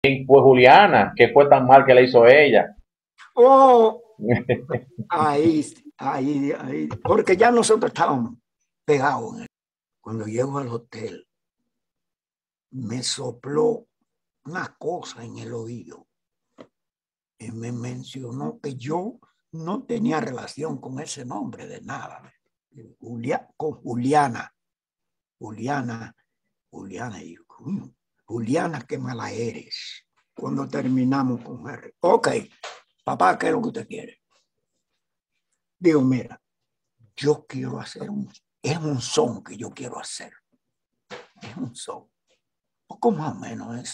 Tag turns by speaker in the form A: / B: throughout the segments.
A: Pues Juliana, que fue tan mal que le hizo ella.
B: Oh, ahí, porque ya nosotros estábamos pegados. Cuando llego al hotel, me sopló una cosa en el oído y me mencionó que yo no tenía relación con ese nombre de nada. Con Juliana, Juliana, Juliana, y Juliana, qué mala eres. Cuando terminamos con Harry. Ok, papá, ¿qué es lo que usted quiere? Digo, mira, yo quiero hacer es un son que yo quiero hacer. Es un son. Poco más o menos eso.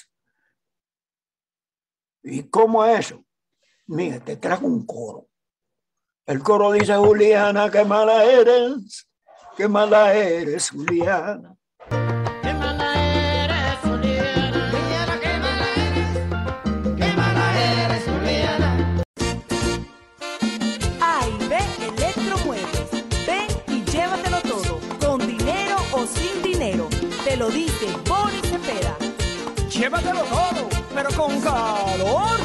B: ¿Y cómo es eso? Mira, te trajo un coro. El coro dice, Juliana, qué mala eres, Juliana.
C: Qué mala eres, Juliana. Juliana, qué mala eres. Qué mala eres, Juliana.
D: A y B Electromuebles. Ven y llévatelo todo, con dinero o sin dinero. Te lo dice Boris Cepeda.
E: Llévatelo todo, pero con calor.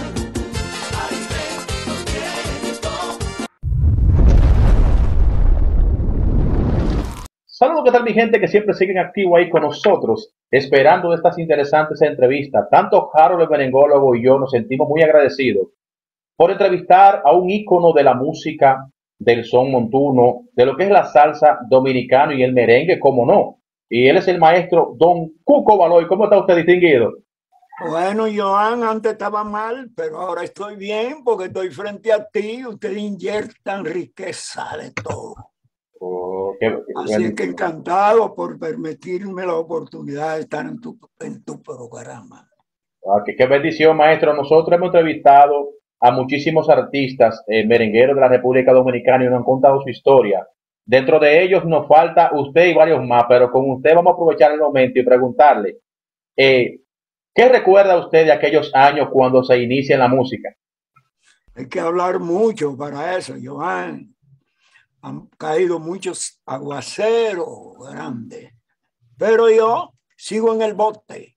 A: Saludos, ¿qué tal mi gente que siempre siguen activo ahí con nosotros, esperando estas interesantes entrevistas? Tanto Harold el merengólogo y yo nos sentimos muy agradecidos por entrevistar a un ícono de la música, del son montuno, de lo que es la salsa dominicana y el merengue, como no. Y él es el maestro Don Cuco Baloy. ¿Cómo está usted, distinguido?
B: Bueno, Joan, antes estaba mal, pero ahora estoy bien porque estoy frente a ti. Ustedes inyectan riqueza de todo.
A: Oh,
B: Así que encantado por permitirme la oportunidad de estar en tu programa.
A: qué bendición, maestro. Nosotros hemos entrevistado a muchísimos artistas merengueros de la República Dominicana y nos han contado su historia. Dentro de ellos nos falta usted y varios más, pero con usted vamos a aprovechar el momento y preguntarle, eh, ¿qué recuerda usted de aquellos años cuando se inicia en la música?
B: Hay que hablar mucho para eso, Joan. Han caído muchos aguaceros grandes, pero yo sigo en el bote.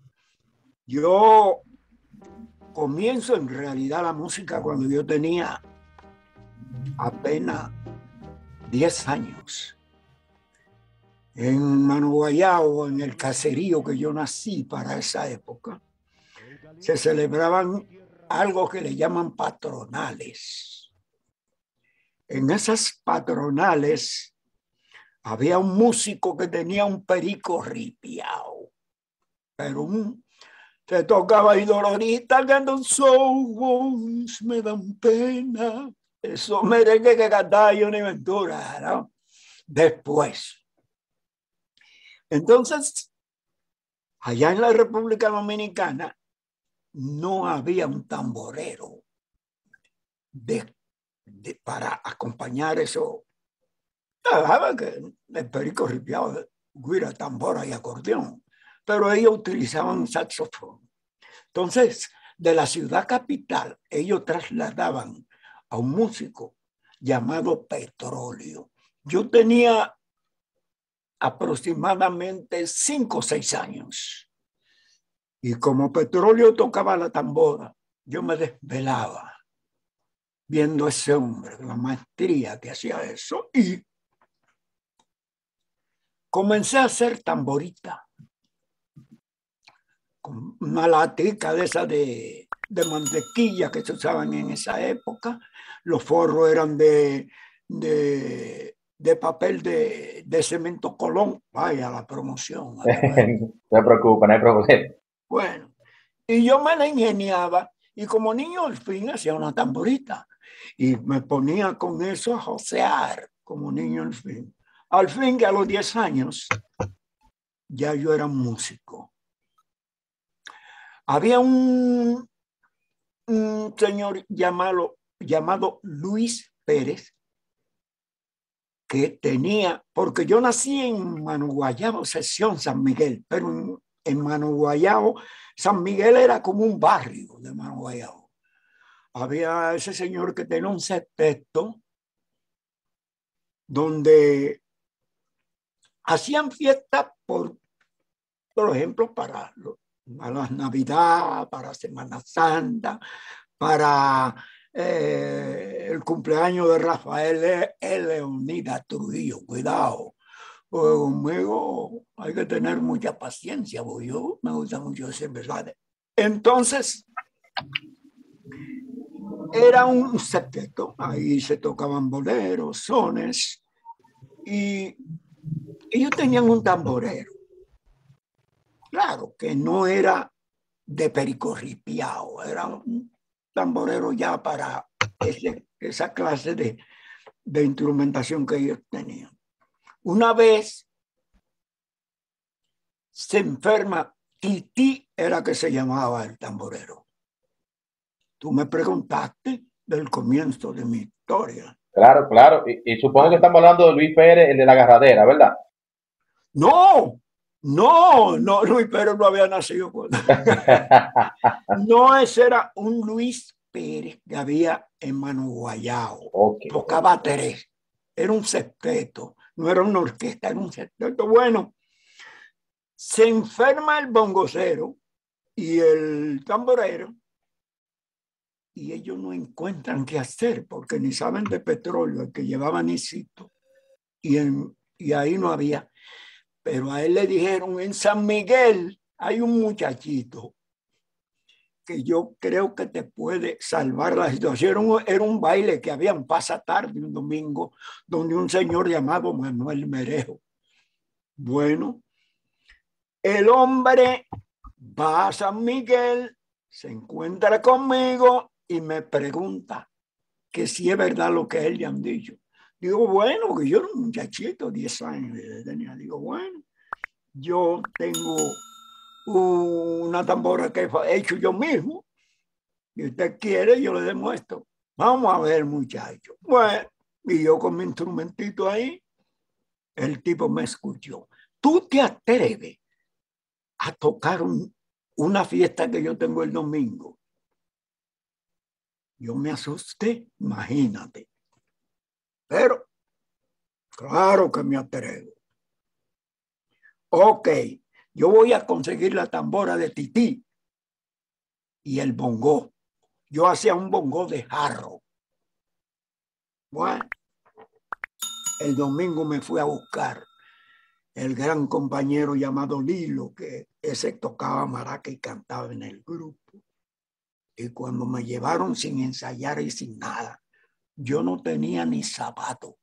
B: Yo comienzo en realidad la música cuando yo tenía apenas 10 años. En Mano Guayao, en el caserío que yo nací para esa época, se celebraban algo que le llaman patronales. En esas patronales había un músico que tenía un perico ripiao, pero se tocaba y Dororita que los ojos me dan pena. Eso merengue que cantaba Johnny Ventura, ¿no? Después. Entonces, allá en la República Dominicana no había un tamborero para acompañar eso. Que el perico ripiado, guira, tambora y acordeón, pero ellos utilizaban saxofón. Entonces, de la ciudad capital, ellos trasladaban a un músico llamado Petróleo. Yo tenía aproximadamente 5 o 6 años. Y como Petróleo tocaba la tambora, yo me desvelaba viendo a ese hombre, la maestría que hacía eso, y comencé a hacer tamborita, con una latica de esa de mantequilla que se usaban en esa época. Los forros eran de papel de cemento Colón. Vaya la promoción.
A: No se preocupe, no hay problema.
B: Bueno, y yo me la ingeniaba y como niño al fin hacía una tamborita y me ponía con eso a josear como niño al fin. Al fin que a los 10 años ya yo era músico. Había un señor llamado Luis Pérez que tenía, porque yo nací en Mano Guayabo, sección San Miguel, pero en Mano Guayabo, San Miguel era como un barrio de Mano Guayabo. Había ese señor que tenía un septeto donde hacían fiesta, por ejemplo, para para la Navidad, para Semana Santa, para el cumpleaños de Rafael Leonidas Trujillo. Cuidado, porque conmigo hay que tener mucha paciencia, porque yo me gusta mucho ese verdad. Entonces, era un septeto, ahí se tocaban boleros, sones, y ellos tenían un tamborero. Claro, que no era de pericorripiao, era un tamborero ya para esa clase de instrumentación que ellos tenían. Una vez se enferma, Tití era que se llamaba el tamborero. Tú me preguntaste del comienzo de mi historia.
A: Claro, claro. Y supongo que estamos hablando de Luis Pérez, el de la agarradera, ¿verdad?
B: No, Luis Pérez no había nacido cuando. No, ese era un Luis Pérez que había en Mano Guayao.
A: Okay.
B: Tocaba tres. Era un septeto, no era una orquesta, era un septeto. Bueno, se enferma el bongocero y el tamborero y ellos no encuentran qué hacer porque ni saben de petróleo, el que llevaba Nicito, y ahí no había. Pero a él le dijeron, en San Miguel hay un muchachito que yo creo que te puede salvar la situación. Era un baile que había en Pasa Tarde un domingo, donde un señor llamado Manuel Merejo. Bueno, el hombre va a San Miguel, se encuentra conmigo y me pregunta que si es verdad lo que él le han dicho. Digo, bueno, que yo era un muchachito, 10 años tenía. Digo, bueno, yo tengo una tambora que he hecho yo mismo. Si usted quiere, yo le demuestro. Vamos a ver, muchacho. Bueno, y yo con mi instrumentito ahí, el tipo me escuchó. ¿Tú te atreves a tocar una fiesta que yo tengo el domingo? Yo me asusté, imagínate. Pero, claro que me atrevo. Ok, yo voy a conseguir la tambora de Tití y el bongó. Yo hacía un bongó de jarro. Bueno, el domingo me fui a buscar el gran compañero llamado Lilo, que ese tocaba maraca y cantaba en el grupo. Y cuando me llevaron sin ensayar y sin nada, yo no tenía ni zapato.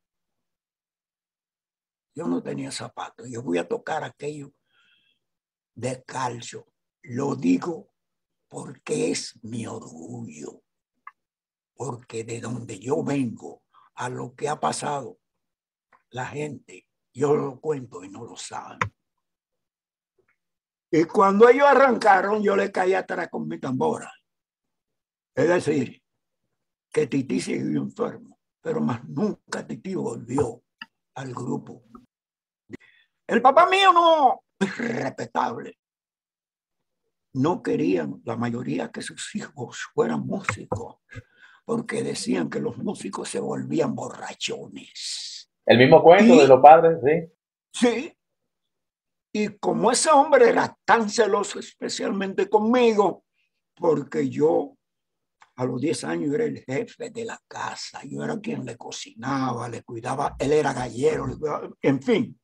B: Yo no tenía zapato. Yo voy a tocar aquello descalzo. Lo digo porque es mi orgullo. Porque de donde yo vengo, a lo que ha pasado, la gente, yo lo cuento y no lo saben. Y cuando ellos arrancaron, yo le caí atrás con mi tambora. Es decir, que Tití siguió enfermo, pero más nunca Tití volvió al grupo. El papá mío no, respetable. No querían la mayoría que sus hijos fueran músicos, porque decían que los músicos se volvían borrachones.
A: El mismo cuento de los padres, sí.
B: Sí. Y como ese hombre era tan celoso, especialmente conmigo, porque yo a los 10 años era el jefe de la casa, yo era quien le cocinaba, le cuidaba, él era gallero, en fin.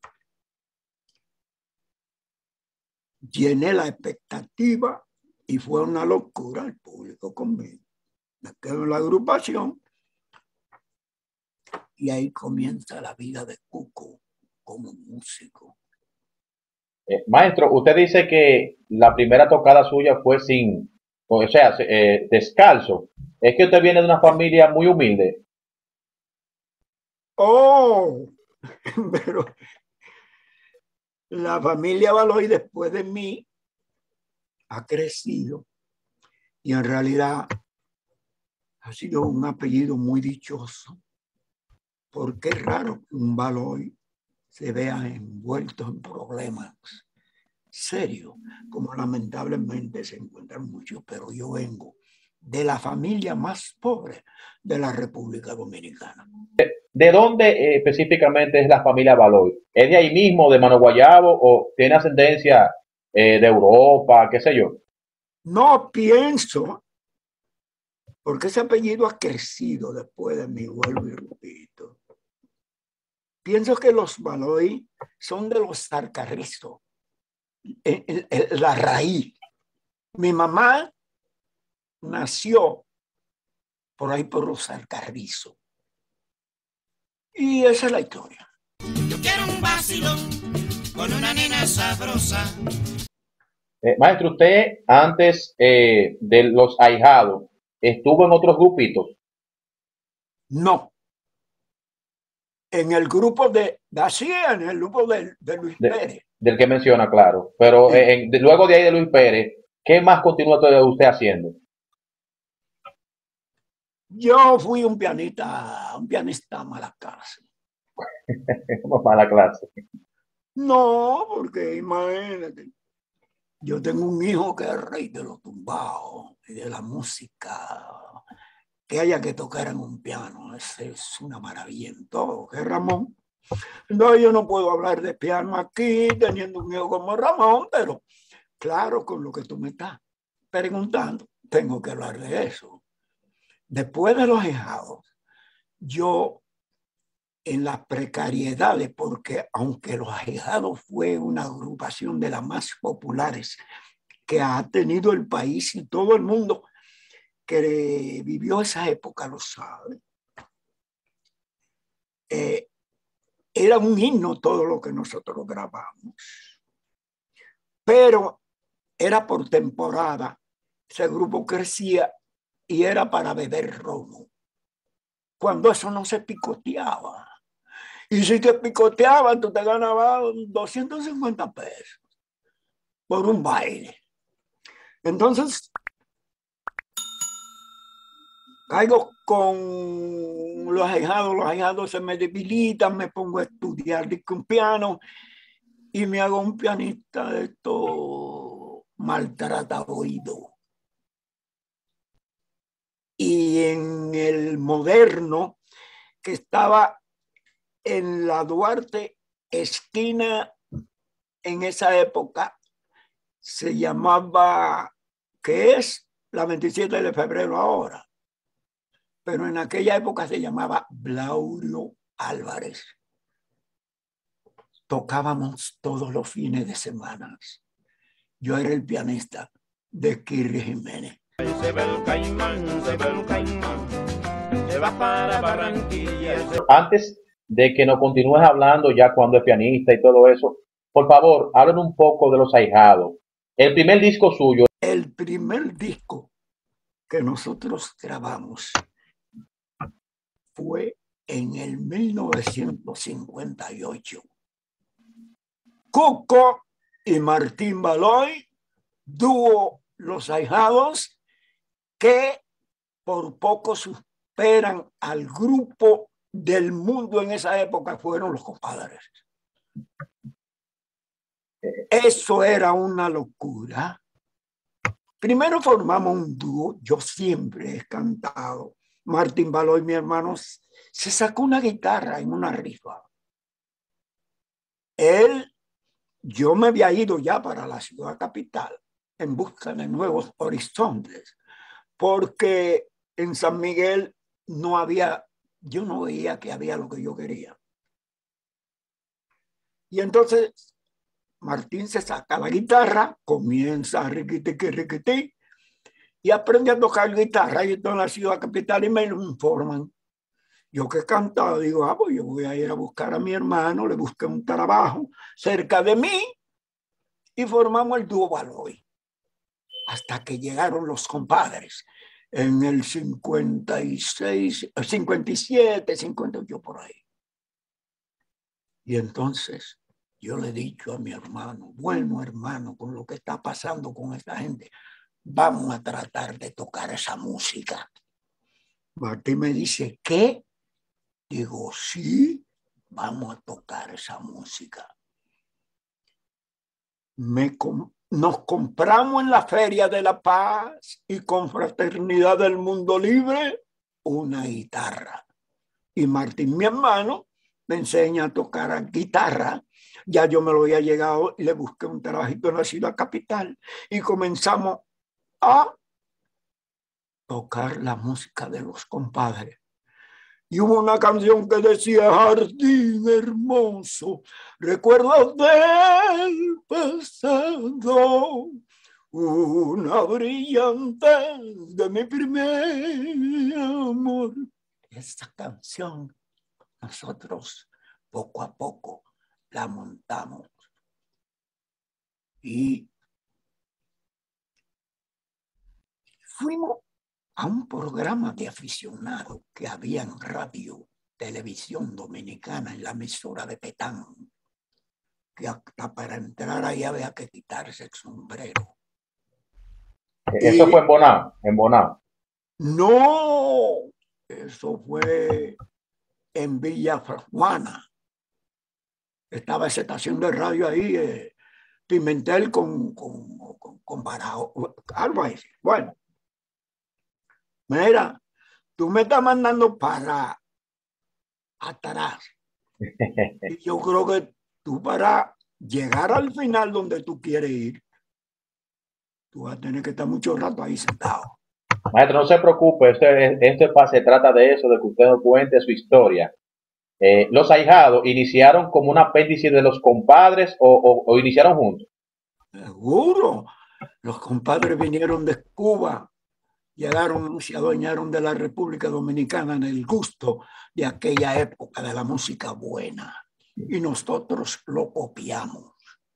B: Llené la expectativa y fue una locura el público conmigo. Me quedo en la agrupación y ahí comienza la vida de Cuco como músico.
A: Maestro, usted dice que la primera tocada suya fue descalzo. Es que usted viene de una familia muy humilde.
B: Oh, pero la familia Baloy después de mí ha crecido y en realidad ha sido un apellido muy dichoso, porque es raro que un Baloy se vea envuelto en problemas serios, como lamentablemente se encuentran muchos, pero yo vengo de la familia más pobre de la República Dominicana.
A: ¿De dónde específicamente es la familia Baloy? ¿Es de ahí mismo, de Mano Guayabo, o tiene ascendencia de Europa, qué sé yo.
B: No pienso, porque ese apellido ha crecido después de mi vuelvo y repito. Pienso que los Baloy son de los Alcarrizos, la raíz. Mi mamá nació por ahí por los Alcarrizos. Y esa es la historia.
C: Yo quiero un vacilón con una nena sabrosa.
A: Maestro, usted antes de los ahijados estuvo en otros grupitos.
B: No. En el grupo en el grupo de Luis Pérez.
A: Del que menciona, claro. Pero
B: Sí.
A: luego de ahí de Luis Pérez, ¿qué más continúa usted haciendo?
B: Yo fui un pianista mala clase.
A: Mala clase.
B: No, porque imagínate, yo tengo un hijo que es rey de los tumbados y de la música, que haya que tocar en un piano, es una maravilla en todo, que Ramón. No, yo no puedo hablar de piano aquí teniendo un hijo como Ramón, pero claro, con lo que tú me estás preguntando, tengo que hablar de eso. Después de los ahijados, yo en las precariedades, porque aunque los ahijados fue una agrupación de las más populares que ha tenido el país y todo el mundo que vivió esa época lo sabe, era un himno todo lo que nosotros grabamos, pero era por temporada. Ese grupo crecía y era para beber romo, cuando eso no se picoteaba. Y si te picoteaban, tú te ganabas 250 pesos por un baile. Entonces, caigo con los ahijados se me debilitan, me pongo a estudiar un piano y me hago un pianista de todo maltratado oído. Y en el moderno, que estaba en la Duarte, esquina, en esa época, se llamaba, que es la 27 de febrero ahora, pero en aquella época se llamaba Blaurio Álvarez. Tocábamos todos los fines de semana. Yo era el pianista de Kirri Jiménez.
E: Se va el caimán, se va el caimán, se va para Barranquilla.
A: Antes de que nos continúes hablando ya cuando es pianista y todo eso, por favor, hablen un poco de los ahijados. El primer disco suyo.
B: El primer disco que nosotros grabamos fue en el 1958. Cuco y Martín Baloy, dúo Los Ahijados, que por poco superan al grupo del mundo en esa época, fueron Los Compadres. Eso era una locura. Primero formamos un dúo, yo siempre he cantado. Martín Baloy, mi hermano, se sacó una guitarra en una rifa. Yo me había ido ya para la ciudad capital en busca de nuevos horizontes, porque en San Miguel yo no veía que había lo que yo quería. Y entonces Martín se saca la guitarra, comienza a riquiti, y aprende a tocar guitarra. Y estoy en la ciudad capital y me lo informan. Yo que cantaba, digo, pues yo voy a ir a buscar a mi hermano, le busqué un trabajo cerca de mí y formamos el dúo Baloy. Hasta que llegaron Los Compadres en el 56, 57, 58 por ahí. Y entonces yo le he dicho a mi hermano, bueno hermano, con lo que está pasando con esta gente, vamos a tratar de tocar esa música. Martín me dice, ¿qué? Digo, sí, vamos a tocar esa música. Nos compramos en la Feria de la Paz y Confraternidad del Mundo Libre una guitarra. Y Martín, mi hermano, me enseña a tocar guitarra Ya yo me lo había llegado y le busqué un trabajito en la ciudad capital y comenzamos a tocar la música de los compadres. Y hubo una canción que decía: jardín hermoso, recuerdos del pasado, una brillante de mi primer amor. Esta canción nosotros poco a poco la montamos y fuimos a un programa de aficionados que había en radio, televisión dominicana, en la emisora de Petán, que hasta para entrar ahí había que quitarse el sombrero.
A: Eso fue en Bonao, en Bonao.
B: No, eso fue en Villa Juana. Estaba esa estación de radio ahí, Pimentel con Barao, algo así. Bueno, mira, tú me estás mandando para atrás. Y yo creo que tú, para llegar al final donde tú quieres ir, tú vas a tener que estar mucho rato ahí sentado.
A: Maestro, no se preocupe, este se trata de eso, de que usted nos cuente su historia. Los ahijados iniciaron como un apéndice de los compadres o iniciaron juntos.
B: Seguro. Los compadres vinieron de Cuba, llegaron y se adueñaron de la República Dominicana en el gusto de aquella época de la música buena. Y nosotros lo copiamos.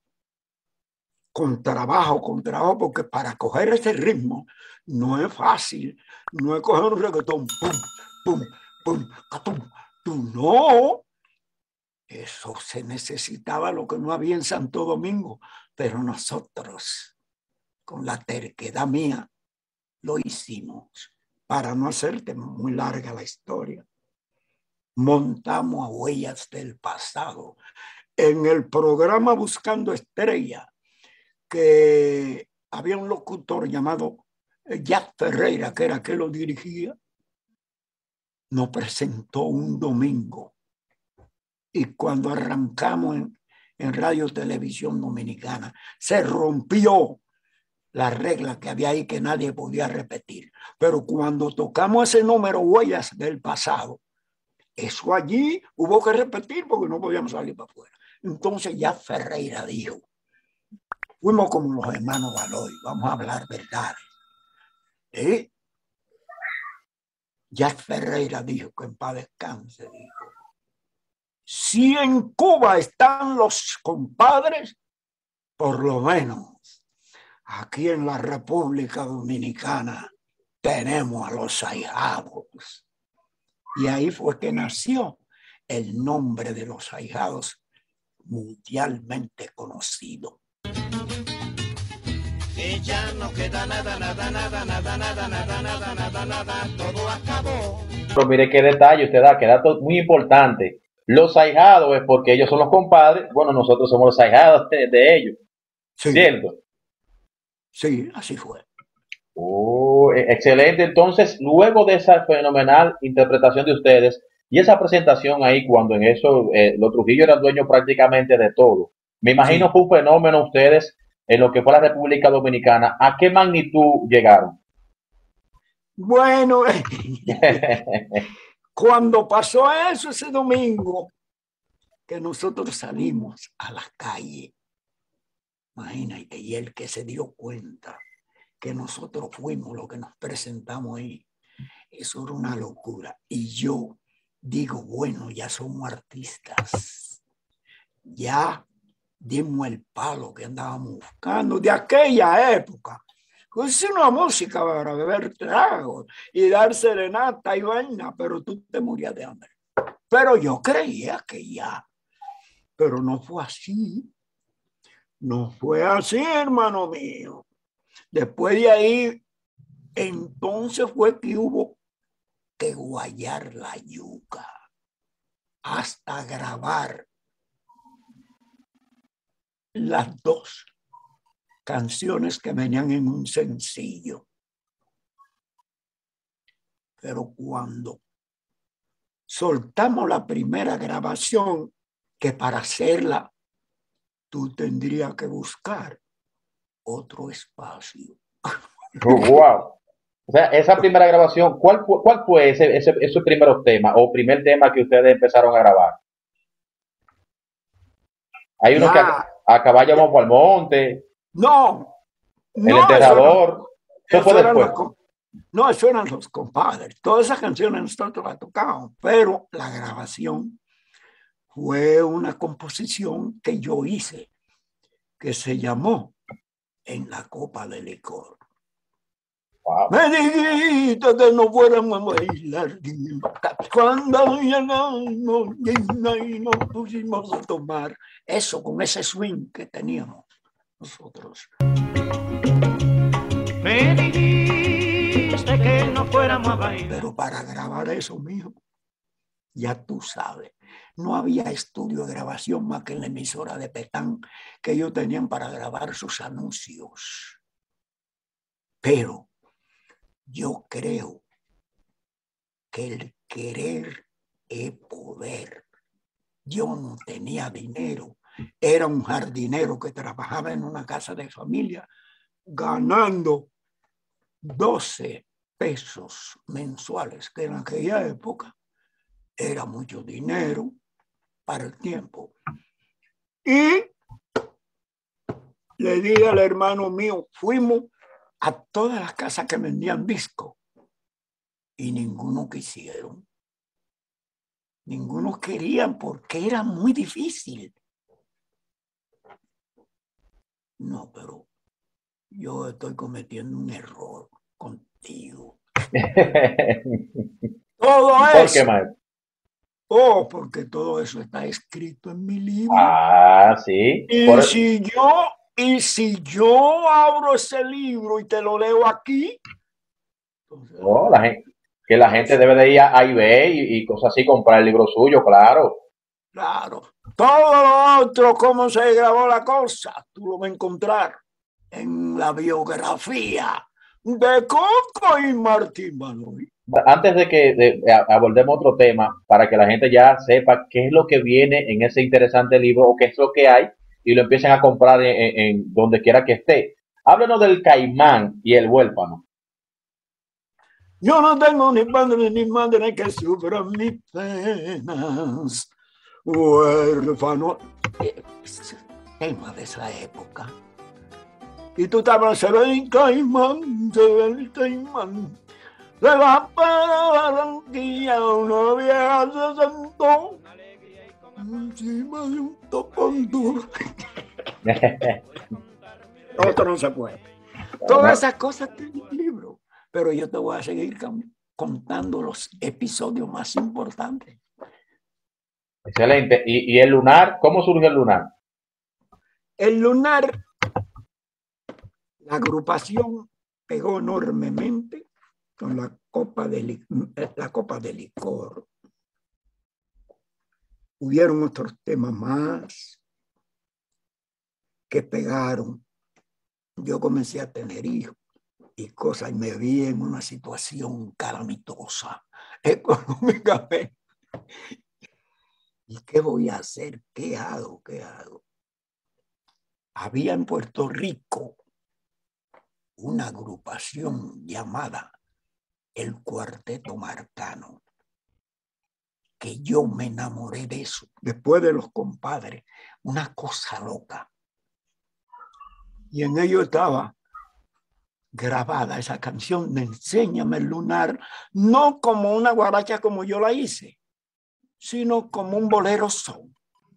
B: Con trabajo, porque para coger ese ritmo no es fácil. No es coger un reggaetón, pum, pum, pum, atum, tú no. Eso se necesitaba, lo que no había en Santo Domingo, pero nosotros, con la terquedad mía, lo hicimos. Para no hacerte muy larga la historia, montamos a Huellas del Pasado en el programa Buscando Estrella, que había un locutor llamado Jack Ferreira, que era que lo dirigía. Nos presentó un domingo. Y cuando arrancamos en Radio Televisión Dominicana, se rompió la regla que había ahí que nadie podía repetir. Pero cuando tocamos ese número, Huellas del Pasado, eso allí hubo que repetir porque no podíamos salir para afuera. Entonces ya Ferreira dijo, fuimos como los hermanos Baloy, vamos a hablar verdades. Ya Ferreira dijo, que en paz descanse, dijo, si en Cuba están los compadres, por lo menos aquí en la República Dominicana tenemos a los ahijados. Y ahí fue que nació el nombre de los ahijados, mundialmente conocido.
C: Y ya no queda nada, todo acabó.
A: Pero mire qué detalle usted da, que dato muy importante. Los ahijados es porque ellos son los compadres, bueno, nosotros somos los ahijados de ellos,
B: Sí,
A: ¿cierto?
B: sí, así fue.
A: Excelente. Entonces, luego de esa fenomenal interpretación de ustedes y esa presentación ahí, cuando en eso los Trujillo eran dueños prácticamente de todo, me imagino
B: Sí.
A: fue un fenómeno ustedes en lo que fue la República Dominicana. ¿A qué magnitud llegaron?
B: Bueno, cuando pasó eso ese domingo, que nosotros salimos a la calle, imagínate, y el que se dio cuenta que nosotros fuimos los que nos presentamos ahí, eso era una locura. Y yo digo, bueno, ya somos artistas, ya dimos el palo que andábamos buscando de aquella época. Es una música para beber trago y dar serenata y vaina, pero tú te morías de hambre. Pero yo creía que ya, pero no fue así. No fue así, hermano mío. Después de ahí, entonces fue que hubo que guayar la yuca hasta grabar las dos canciones que venían en un sencillo. Pero cuando soltamos la primera grabación, que para hacerla tú tendrías que buscar otro espacio.
A: Wow. O sea, esa primera grabación, ¿cuál fue esos primeros temas o primer tema que ustedes empezaron a grabar? Hay unos que
B: Ya,
A: a caballo vamos al monte,
B: no,
A: el
B: no,
A: enterrador. Eso fue
B: eso eran
A: después.
B: no, eso eran los compadres. Todas esas canciones nosotros las tocábamos, pero la grabación fue una composición que yo hice, que se llamó En la copa de licor.
A: Wow.
B: Me dijiste que no fuéramos a bailar cuando llegamos y nos pusimos a tomar. Eso, con ese swing que teníamos nosotros.
E: Me dijiste que no fuéramos a bailar.
B: Pero para grabar eso, mijo, ya tú sabes, no había estudio de grabación más que en la emisora de Petán que ellos tenían para grabar sus anuncios. Pero yo creo que el querer es poder. Yo no tenía dinero. Era un jardinero que trabajaba en una casa de familia ganando 12 pesos mensuales, que en aquella época era mucho dinero para el tiempo. Y le dije al hermano mío, fuimos a todas las casas que vendían discos y ninguno quisieron. Ninguno querían porque era muy difícil. No, pero yo estoy cometiendo un error contigo. Todo
A: ¿Por
B: eso.
A: qué, maestro?
B: Oh, porque todo eso está escrito en mi libro.
A: Ah, sí.
B: Y si yo abro ese libro y te lo leo aquí, entonces,
A: Oh, que la gente debe de ir a eBay y cosas así, comprar el libro suyo, claro.
B: claro, todo lo otro, cómo se grabó la cosa, tú lo vas a encontrar en la biografía de Coco y Martín Baloy.
A: Antes de que abordemos otro tema, para que la gente ya sepa qué es lo que viene en ese interesante libro o qué es lo que hay y lo empiecen a comprar en donde quiera que esté. Háblenos del caimán y el huérfano.
B: Yo no tengo ni padre ni madre que sufra mis penas. Huérfano. Tema de esa época. Y tú estabas, se ve el caimán, se ve el caimán. Se va para Barranquilla, una vieja se sentó encima de un topón duro. Otro no se puede. Todas esas cosas tienen un libro. Pero yo te voy a seguir contando los episodios más importantes.
A: Excelente. ¿Y el lunar? ¿Cómo surgió el lunar?
B: El lunar, la agrupación pegó enormemente con la copa de licor. Hubieron otros temas más que pegaron. Yo comencé a tener hijos y cosas, y me vi en una situación calamitosa económicamente. ¿Y qué voy a hacer? ¿Qué hago? ¿Qué hago? Había en Puerto Rico una agrupación llamada el Cuarteto Marcano, que yo me enamoré de eso, después de los compadres, una cosa loca. Y en ello estaba grabada esa canción de Enséñame el lunar, no como una guaracha como yo la hice, sino como un bolero son.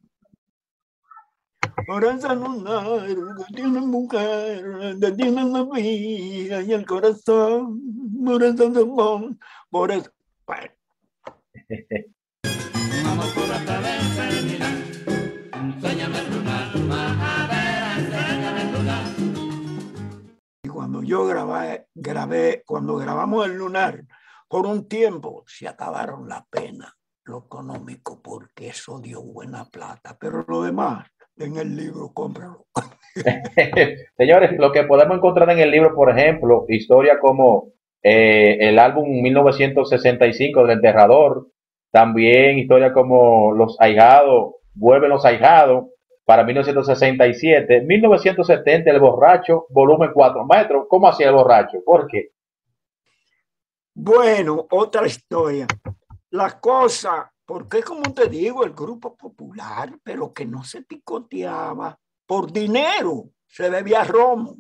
B: Por ese lunar que tiene mujer, que tiene la vida y el corazón, por ese amor, por eso. Bueno.
C: Vamos por la cabeza del mirar, enséñame el lunar, majadera, enséñame el lunar.
B: Y cuando yo cuando grabamos el lunar, por un tiempo se acabaron la pena, lo económico, porque eso dio buena plata, pero lo demás, en el libro, cómpralo.
A: Señores, lo que podemos encontrar en el libro, por ejemplo, historia como el álbum 1965 del Enterrador, también historia como Los Ahijados, Vuelven los Ahijados, para 1967. 1970, El Borracho, volumen 4. Maestro, ¿cómo hacía El Borracho? ¿Por qué?
B: Bueno, otra historia. La cosa, porque como te digo, el grupo popular, pero que no se picoteaba por dinero, se bebía romo.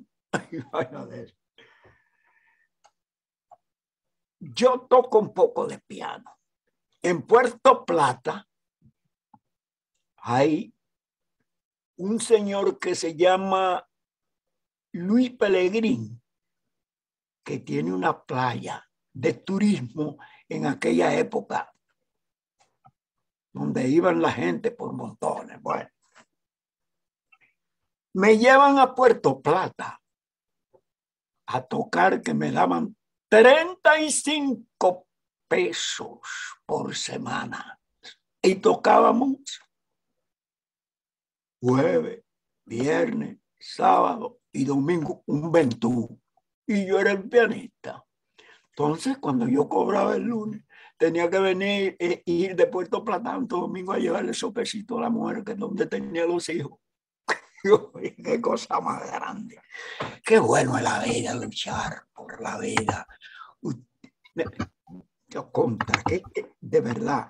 B: Yo toco un poco de piano. En Puerto Plata hay un señor que se llama Luis Pellegrín, que tiene una playa de turismo en aquella época, donde iban la gente por montones. Bueno, me llevan a Puerto Plata a tocar, que me daban 35 pesos por semana y tocábamos jueves, viernes, sábado y domingo un ventú, y yo era el pianista. Entonces, cuando yo cobraba el lunes, tenía que venir ir de Puerto Plata a Santo Domingo a llevarle sopecito a la mujer, que es donde tenía los hijos. Qué cosa más grande. Qué bueno es la vida, luchar por la vida. Yo contra que de verdad.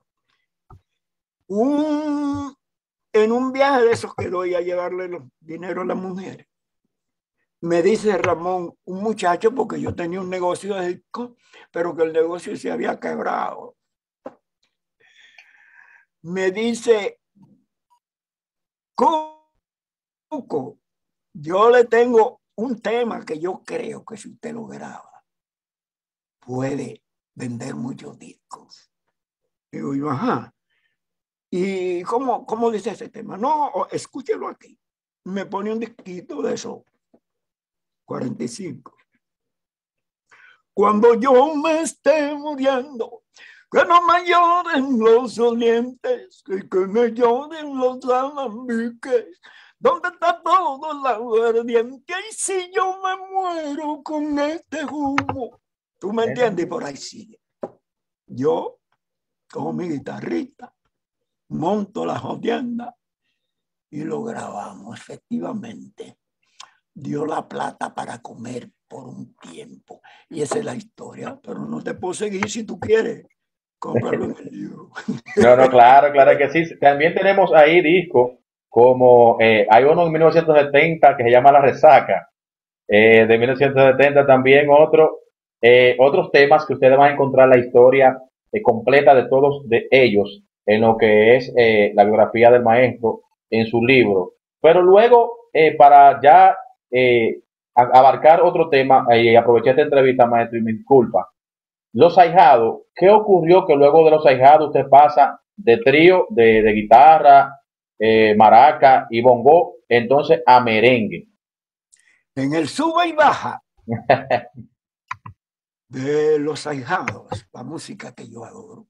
B: En un viaje de esos que doy a llevarle los dinero a las mujeres, me dice Ramón, un muchacho, porque yo tenía un negocio de disco, pero que el negocio se había quebrado. Me dice, Cuco, yo le tengo un tema que yo creo que si usted lo graba, puede vender muchos discos. Digo yo, ajá. ¿Y cómo dice ese tema? No, escúchelo aquí. Me pone un disquito de eso, 45. Cuando yo me esté muriendo, que no me lloren los dolientes, que me lloren los alambiques. ¿Dónde está todo el aguardiente? Y si yo me muero con este humo, ¿tú me entiendes? Y por ahí sigue. Yo, con mi guitarrita, monto la jodienda y lo grabamos. Efectivamente, dio la plata para comer por un tiempo. Y esa es la historia, pero no te puedo seguir si tú quieres. Cómpralo en el libro.
A: No, claro que sí. También tenemos ahí discos como hay uno en 1970 que se llama La Resaca. De 1970 también otros temas que ustedes van a encontrar la historia completa de todos de ellos en lo que es la biografía del maestro en su libro. Pero luego, para ya abarcar otro tema, y aproveché esta entrevista, maestro, y me disculpa. Los ahijados, ¿qué ocurrió que luego de los ahijados usted pasa de trío, de guitarra, maraca y bongo, entonces a merengue?
B: En el sube y baja de Los Ahijados, la música que yo adoro.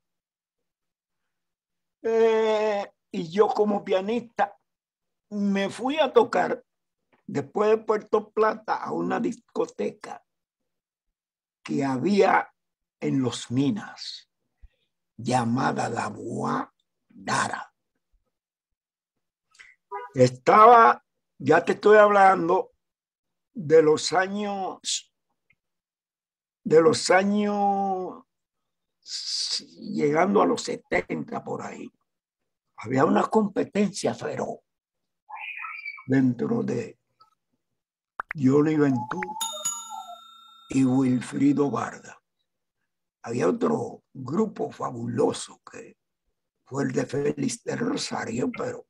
B: Y yo como pianista me fui a tocar después de Puerto Plata a una discoteca que había en Los Minas, llamada La Guadara. Estaba, ya te estoy hablando de los años llegando a los 70 por ahí. Había una competencia feroz dentro de Johnny Ventura y Wilfrido Vargas. Había otro grupo fabuloso que fue el de Félix del Rosario, pero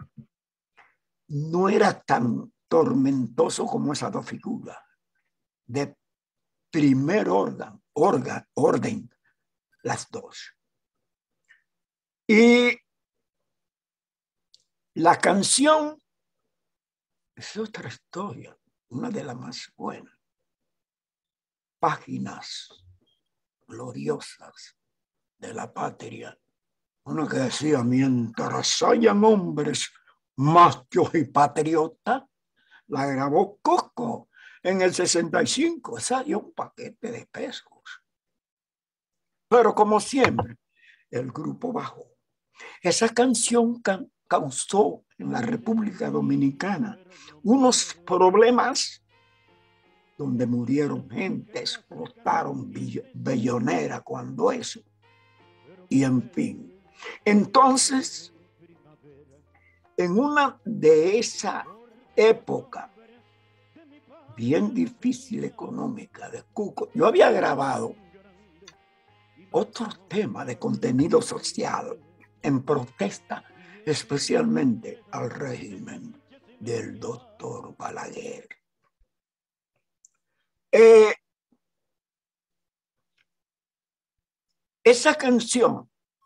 B: no era tan tormentoso como esas dos figuras de primer orden, las dos. Y la canción es otra historia, una de las más buenas. Páginas gloriosas de la patria. Uno que decía, mientras hayan hombres machos y patriotas, la grabó Coco en el 65. Esa dio un paquete de pesos. Pero como siempre, el grupo bajó. Esa canción causó en la República Dominicana unos problemas donde murieron gente, explotaron bellonera cuando eso. Y en fin. Entonces, en una de esa época bien difícil económica de Cuco, yo había grabado otro tema de contenido social en protesta especialmente al régimen del doctor Balaguer. Esa canción,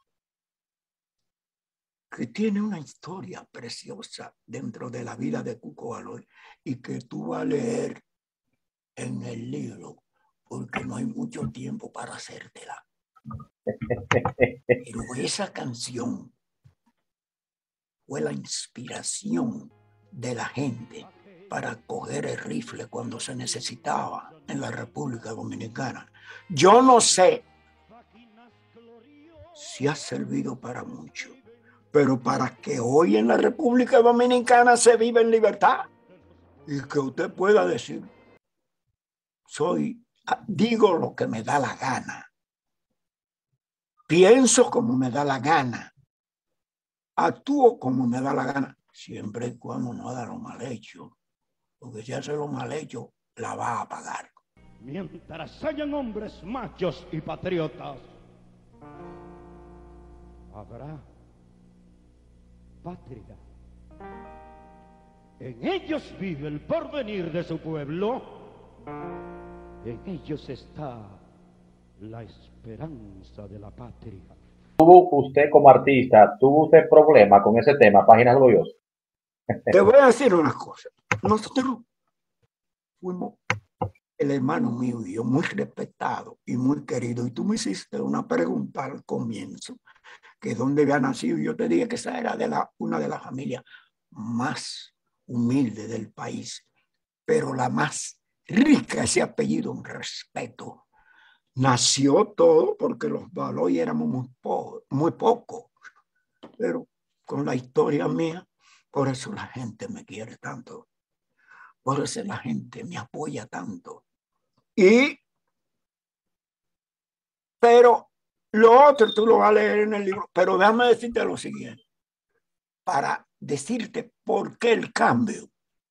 B: que tiene una historia preciosa dentro de la vida de Cuco Baloy y que tú vas a leer en el libro, porque no hay mucho tiempo para hacértela. Pero esa canción fue la inspiración de la gente para coger el rifle cuando se necesitaba en la República Dominicana. Yo no sé si ha servido para mucho, pero para que hoy en la República Dominicana se viva en libertad y que usted pueda decir, digo lo que me da la gana, pienso como me da la gana, actúo como me da la gana, siempre y cuando no haga lo mal hecho, porque si hace lo mal hecho, la va a pagar.
E: Mientras hayan hombres machos y patriotas, habrá patria. En ellos vive el porvenir de su pueblo. En ellos está la esperanza de la patria.
A: ¿Tuvo usted como artista, tuvo usted problema con ese tema, Páginas Gloriosas?
B: Te voy a decir una cosa. Nosotros fuimos, el hermano mío y yo, muy respetado y muy querido. Y tú me hiciste una pregunta al comienzo, que dónde había nacido. Yo te dije que esa era una de las familias más humildes del país, pero la más rica, ese apellido, un respeto. Nació todo porque los Baloy éramos muy pocos, pero con la historia mía, por eso la gente me quiere tanto, por eso la gente me apoya tanto. Pero lo otro tú lo vas a leer en el libro, pero déjame decirte lo siguiente, para decirte por qué el cambio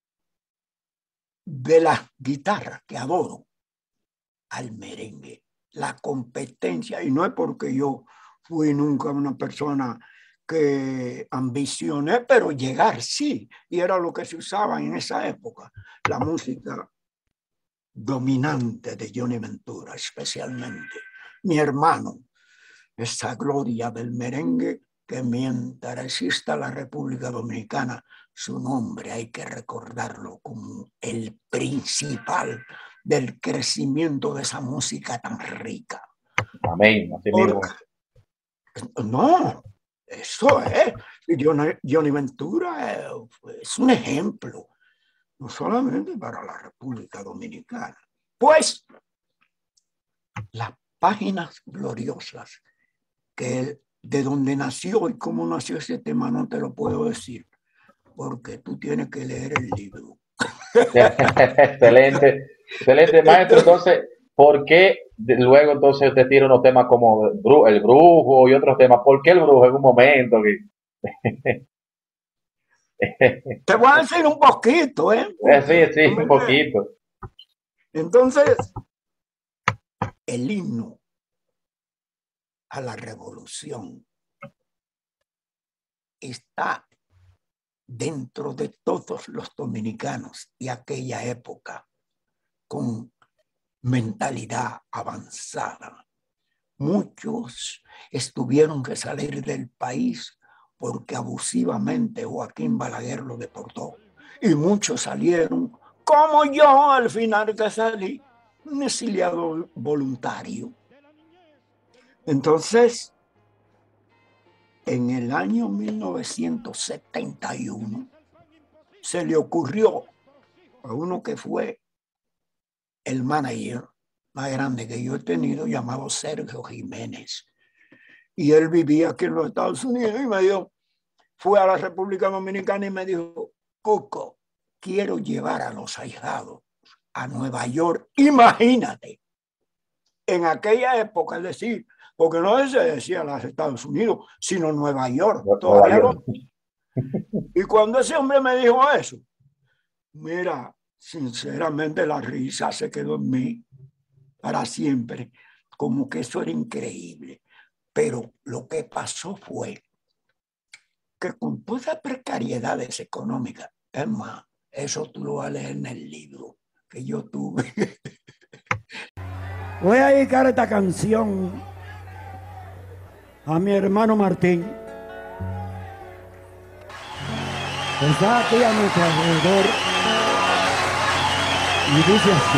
B: de la guitarra que adoro al merengue, la competencia, y no es porque yo fui nunca una persona que ambicioné, pero llegar sí, y era lo que se usaba en esa época, la música dominante de Johnny Ventura, especialmente. Mi hermano, esa gloria del merengue, que mientras exista la República Dominicana, su nombre hay que recordarlo como el principal del crecimiento de esa música tan rica.
A: Amén. Así mismo.
B: No, eso es. Johnny Ventura es un ejemplo, no solamente para la República Dominicana. Pues, las Páginas Gloriosas, que de donde nació y cómo nació ese tema no te lo puedo decir, porque tú tienes que leer el libro.
A: Excelente, excelente, maestro. Entonces, ¿por qué luego entonces usted tira unos temas como el brujo y otros temas? ¿Por qué el brujo en un momento?
B: Te voy a decir un poquito, ¿eh?
A: Sí, un poquito.
B: Entonces, el himno a la revolución está dentro de todos los dominicanos de aquella época con mentalidad avanzada. Muchos tuvieron que salir del país porque abusivamente Joaquín Balaguer lo deportó. Y muchos salieron, como yo al final que salí, un exiliado voluntario. Entonces, en el año 1971, se le ocurrió a uno que fue el manager más grande que yo he tenido, llamado Sergio Jiménez. Y él vivía aquí en los Estados Unidos y me dijo, fue a la República Dominicana y me dijo, Cuco, quiero llevar a los ahijados a Nueva York. Imagínate, en aquella época, es decir, porque no se decía los Estados Unidos, sino Nueva York. Todavía
A: Nueva York.
B: Y cuando ese hombre me dijo eso, mira, sinceramente la risa se quedó en mí para siempre, como que eso era increíble. Pero lo que pasó fue que con todas las precariedades económicas, es más, eso tú lo vas a leer en el libro que yo tuve. Voy a dedicar esta canción a mi hermano Martín. Está aquí a nuestro alrededor y dice así.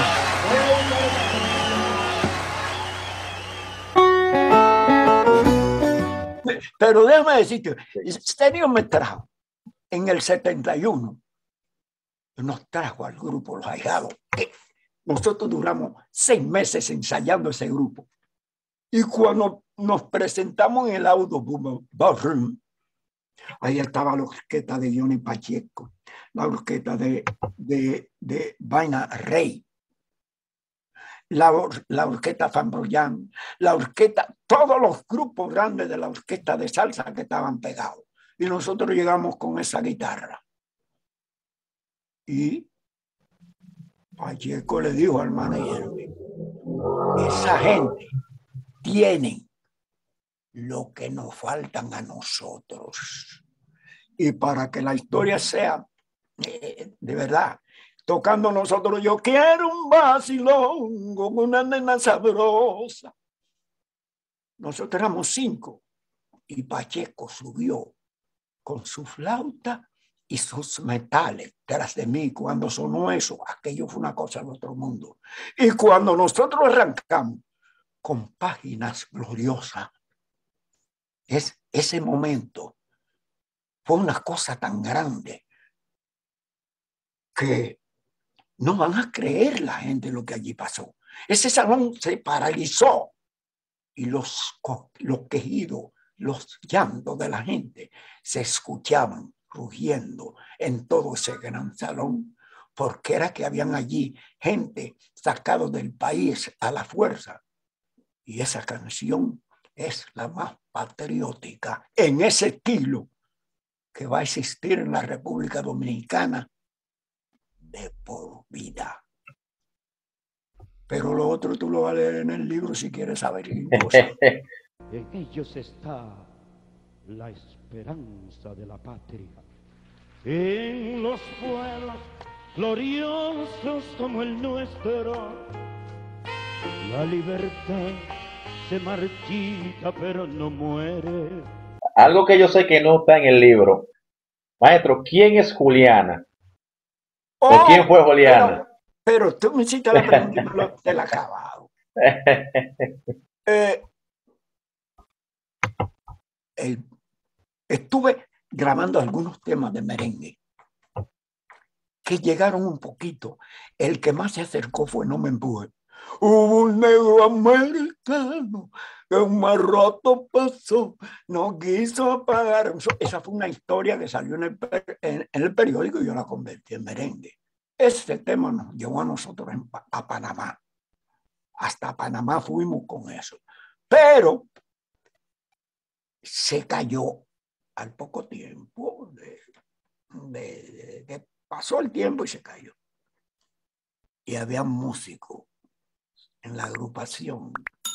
B: Pero déjame decirte, este Dios me trajo en el 71, nos trajo al grupo Los Ahijados. Nosotros duramos 6 meses ensayando ese grupo. Y cuando nos presentamos en el Audubon Ballroom, ahí estaba la orquesta de Johnny Pacheco, la orquesta de Vaina Rey, la orquesta Fambroyán, la orquesta, todos los grupos grandes de la orquesta de salsa que estaban pegados. Y nosotros llegamos con esa guitarra. Y Pacheco le dijo al manager, esa gente tiene lo que nos faltan a nosotros. Y para que la historia sea de verdad, tocando nosotros, yo quiero un vacilón con una nena sabrosa. Nosotros éramos 5 y Pacheco subió con su flauta y sus metales tras de mí. Cuando sonó eso, aquello fue una cosa de otro mundo. Y cuando nosotros arrancamos con Páginas Gloriosas, ese momento fue una cosa tan grande que no van a creer la gente lo que allí pasó. Ese salón se paralizó y los quejidos, los llantos de la gente se escuchaban rugiendo en todo ese gran salón, porque era que habían allí gente sacada del país a la fuerza. Y esa canción es la más patriótica en ese estilo que va a existir en la República Dominicana de por vida. Pero lo otro tú lo vas a leer en el libro si quieres saber cosas.
E: En ellos está la esperanza de la patria. En los pueblos gloriosos como el nuestro, la libertad se marchita pero no muere.
A: Algo que yo sé que no está en el libro. Maestro, ¿quién es Juliana? ¿O quién fue Juliana?
B: Pero tú me hiciste la pregunta y te la he acabado. Estuve grabando algunos temas de merengue que llegaron un poquito. El que más se acercó fue No Me Empuje. Hubo un negro americano que un mal rato pasó, no quiso pagar. Esa fue una historia que salió en el periódico y yo la convertí en merengue. Ese tema nos llevó a nosotros a Panamá. Hasta Panamá fuimos con eso. Pero se cayó al poco tiempo. Pasó el tiempo y se cayó. Y había músicos en la agrupación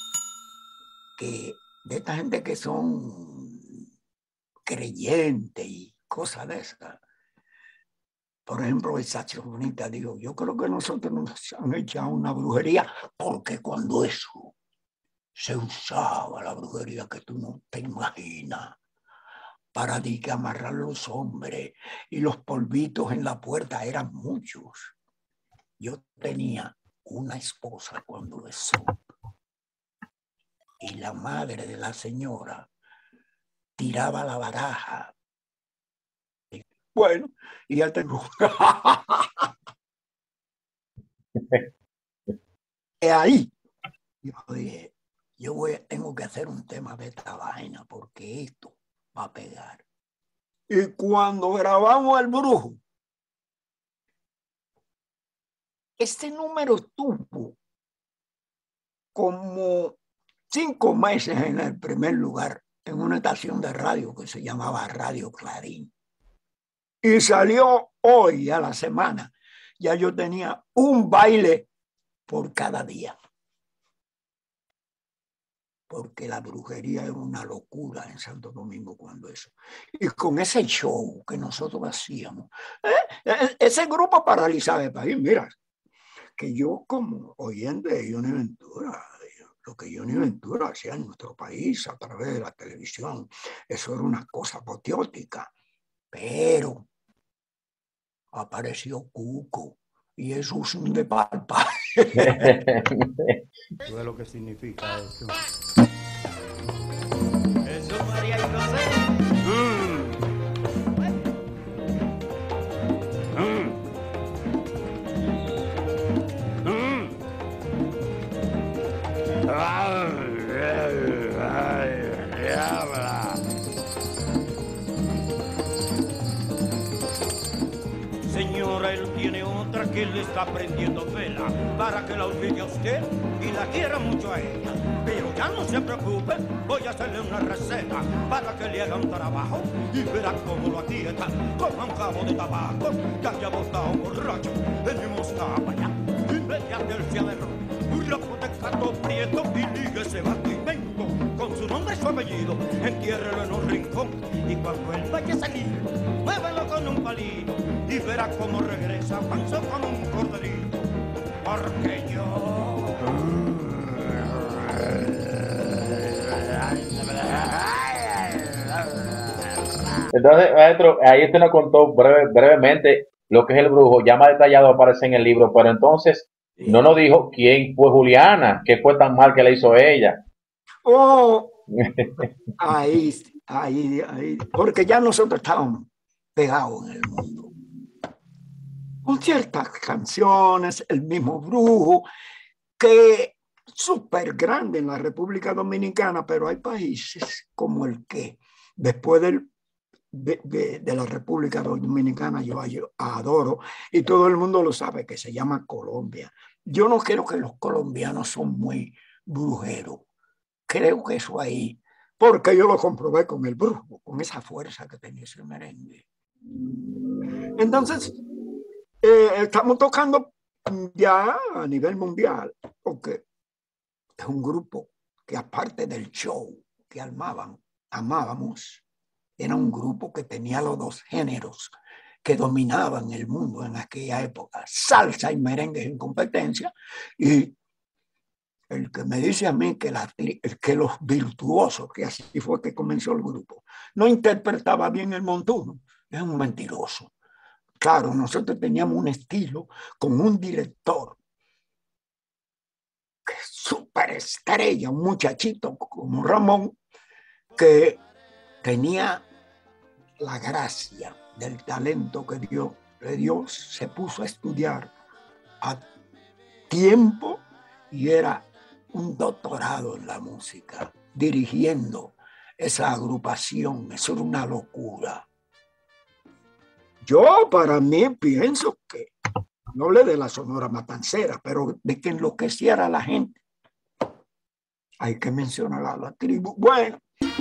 B: de esta gente que son creyentes y cosas de esas. Por ejemplo, el saxofonista dijo, yo creo que nosotros nos han echado una brujería, porque cuando eso se usaba la brujería que tú no te imaginas, para amarrar los hombres y los polvitos en la puerta eran muchos. Yo tenía una esposa cuando eso, y la madre de la señora tiraba la baraja. Bueno, y ya tengo. Ahí yo dije, tengo que hacer un tema de esta vaina porque esto va a pegar. Y cuando grabamos El Brujo, este número tuvo como 5 meses en el primer lugar en una estación de radio que se llamaba Radio Clarín. Y salió hoy a la semana. Ya yo tenía un baile por cada día. Porque la brujería era una locura en Santo Domingo cuando eso. Y con ese show que nosotros hacíamos, ese grupo paralizaba el país. Mira, que yo como oyente de Johnny Ventura, lo que Johnny Ventura hacía en nuestro país a través de la televisión, eso era una cosa apoteótica. Pero apareció Cuco y eso es un de palpa.
E: ¿Sabes lo que significa eso? Jesús, María y José. Señora, él tiene otra que le está prendiendo vela para que la olvide a usted y la quiera mucho a ella. Pero ya no se preocupe, voy a hacerle una receta para que le haga un trabajo y verá cómo lo atieta. Coja un cabo de tabaco que haya botado un borracho, venimos a allá y mediante el cielo. Un loco de gato prieto y ligue ese bastimento con su nombre y su apellido, entiérrelo en un rincón y cuando él vaya a salir, muévelo con un palito y verá cómo regresa panzo con un corderito, porque yo...
A: Entonces, maestro, ahí usted nos contó brevemente lo que es el brujo, ya más detallado aparece en el libro, pero entonces no nos dijo quién fue Juliana, qué fue tan mal que le hizo ella.
B: Oh, ahí, porque ya nosotros estábamos pegados en el mundo. Con ciertas canciones, el mismo brujo, que súper grande en la República Dominicana, pero hay países como el que después de la República Dominicana yo adoro, y todo el mundo lo sabe, que se llama Colombia. Yo no creo que los colombianos son muy brujeros. Creo que eso ahí, porque yo lo comprobé con el brujo, con esa fuerza que tenía ese merengue. Entonces, estamos tocando ya a nivel mundial, porque es un grupo que aparte del show que amábamos, era un grupo que tenía los dos géneros que dominaban el mundo en aquella época, salsa y merengue en competencia, y el que me dice a mí que los virtuosos, que así fue que comenzó el grupo, no interpretaba bien el montuno, es un mentiroso. Claro, nosotros teníamos un estilo con un director que es súper estrella, un muchachito como Ramón, que tenía la gracia del talento que Dios le dio, se puso a estudiar a tiempo y era un doctorado en la música, dirigiendo esa agrupación. Eso era una locura. Yo, para mí, pienso que, no hablé de la Sonora Matancera, pero de que enloqueciera a la gente. Hay que mencionar a la tribu. Bueno.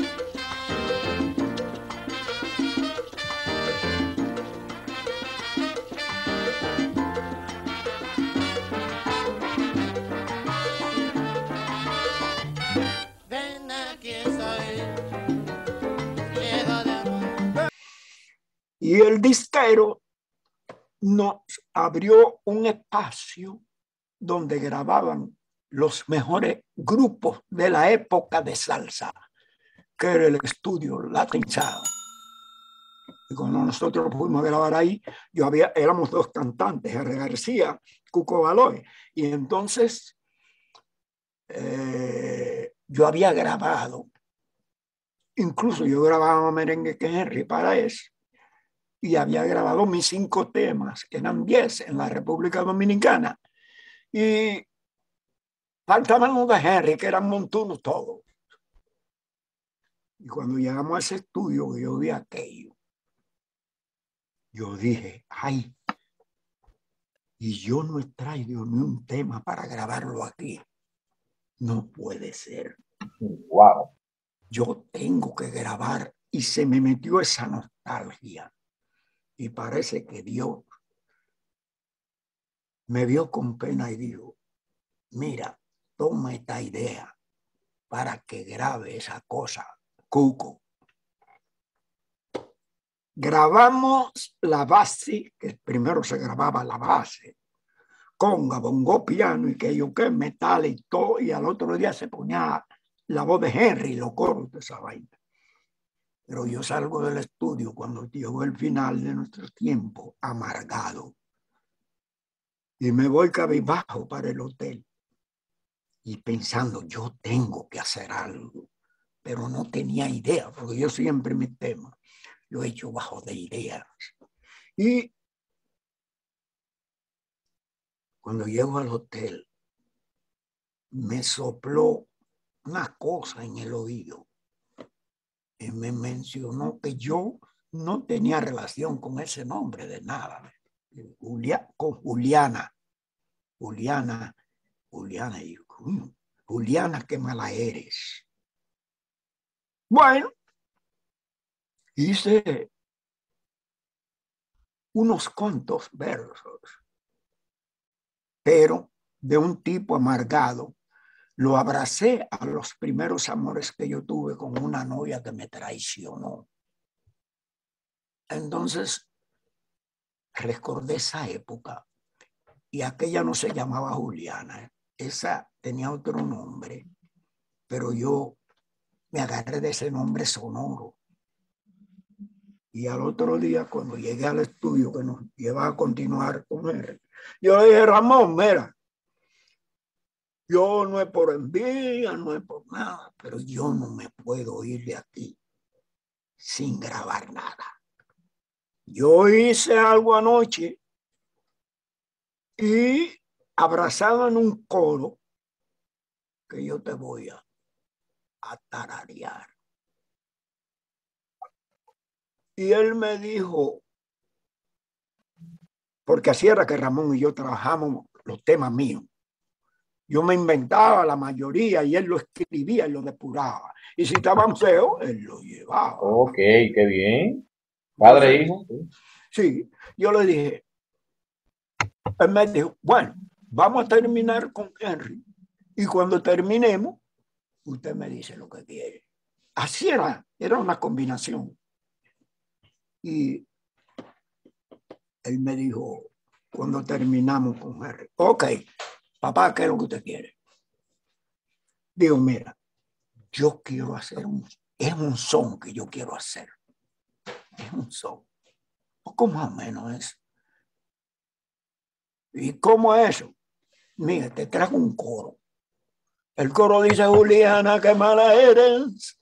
B: Y el disquero nos abrió un espacio donde grababan los mejores grupos de la época de salsa, que era el estudio Latin Sound. Y cuando nosotros fuimos a grabar ahí, éramos 2 cantantes, R. García, Cuco Baloy. Y entonces yo había grabado, incluso yo grababa merengue que Henry Paraes, y había grabado mis 5 temas, que eran 10 en la República Dominicana. Y faltaban los de Henry, que eran montunos todos. Y cuando llegamos a ese estudio, yo vi aquello. Yo dije, ay, y yo no he traído ni un tema para grabarlo aquí. No puede ser.
A: Wow.
B: Yo tengo que grabar y se me metió esa nostalgia. Y parece que Dios me vio con pena y dijo, mira, toma esta idea para que grabe esa cosa, Cuco. Grabamos la base, que primero se grababa la base, conga, bongo, piano y que yo que metal y todo, y al otro día se ponía la voz de Henry, los coros de esa vaina. Pero yo salgo del estudio cuando llegó el final de nuestro tiempo, amargado, y me voy cabizbajo para el hotel, y pensando, yo tengo que hacer algo, pero no tenía idea, porque yo siempre mi tema lo he hecho bajo de ideas. Y cuando llego al hotel, me sopló una cosa en el oído y me mencionó que yo no tenía relación con ese nombre de nada. Con Juliana. Y Juliana, qué mala eres. Bueno, hice unos cuantos versos, pero de un tipo amargado. Lo abracé a los primeros amores que yo tuve con una novia que me traicionó. Entonces, recordé esa época y aquella no se llamaba Juliana, esa tenía otro nombre, pero yo me agarré de ese nombre sonoro. Y al otro día, cuando llegué al estudio que nos lleva a continuar con él, yo le dije, Ramón, mira, yo no es por envidia, no es por nada, pero yo no me puedo ir de aquí sin grabar nada. Yo hice algo anoche y abrazado en un coro que yo te voy a tararear. Y él me dijo, porque así era que Ramón y yo trabajamos los temas míos. Yo me inventaba la mayoría y él lo escribía y lo depuraba. Y si estaban feos, él lo llevaba.
A: Ok, qué bien. Padre e hijo.
B: Sí, yo le dije, él me dijo, bueno, vamos a terminar con Henry. Y cuando terminemos, usted me dice lo que quiere. Así era una combinación. Y él me dijo, cuando terminamos con Henry, ok, papá, ¿qué es lo que usted quiere? Digo, mira, yo quiero hacer es un son que yo quiero hacer. Es un son. Poco más o menos eso. ¿Y cómo es eso? Mira, te trajo un coro. El coro dice, Juliana, qué mala eres,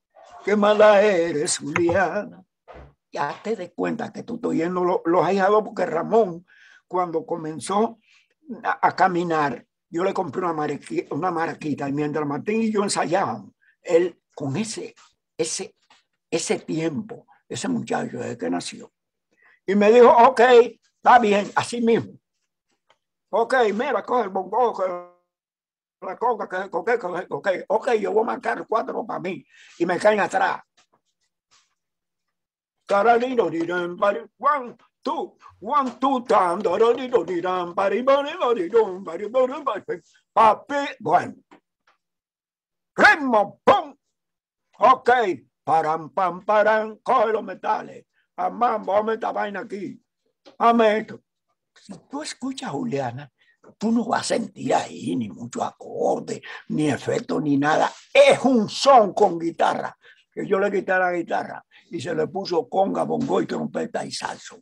B: Juliana. Ya te des cuenta que tú estoy oyendo los ahijados, porque Ramón, cuando comenzó a caminar, yo le compré una maraquita y mientras Martín y yo ensayábamos, él con ese tiempo, ese muchacho desde que nació, y me dijo, ok, está bien, así mismo. Ok, mira, coge el bongo, la conga, ok, yo voy a marcar 4 para mí y me caen atrás. One, two, time. Bueno, ritmo, pum. Ok, paran, coge los metales. Vamos a esta vaina aquí. Esto. Si tú escuchas, Juliana, tú no vas a sentir ahí ni mucho acorde, ni efecto, ni nada. Es un son con guitarra. Que yo le quité la guitarra y se le puso conga, bongo y trompeta y salso.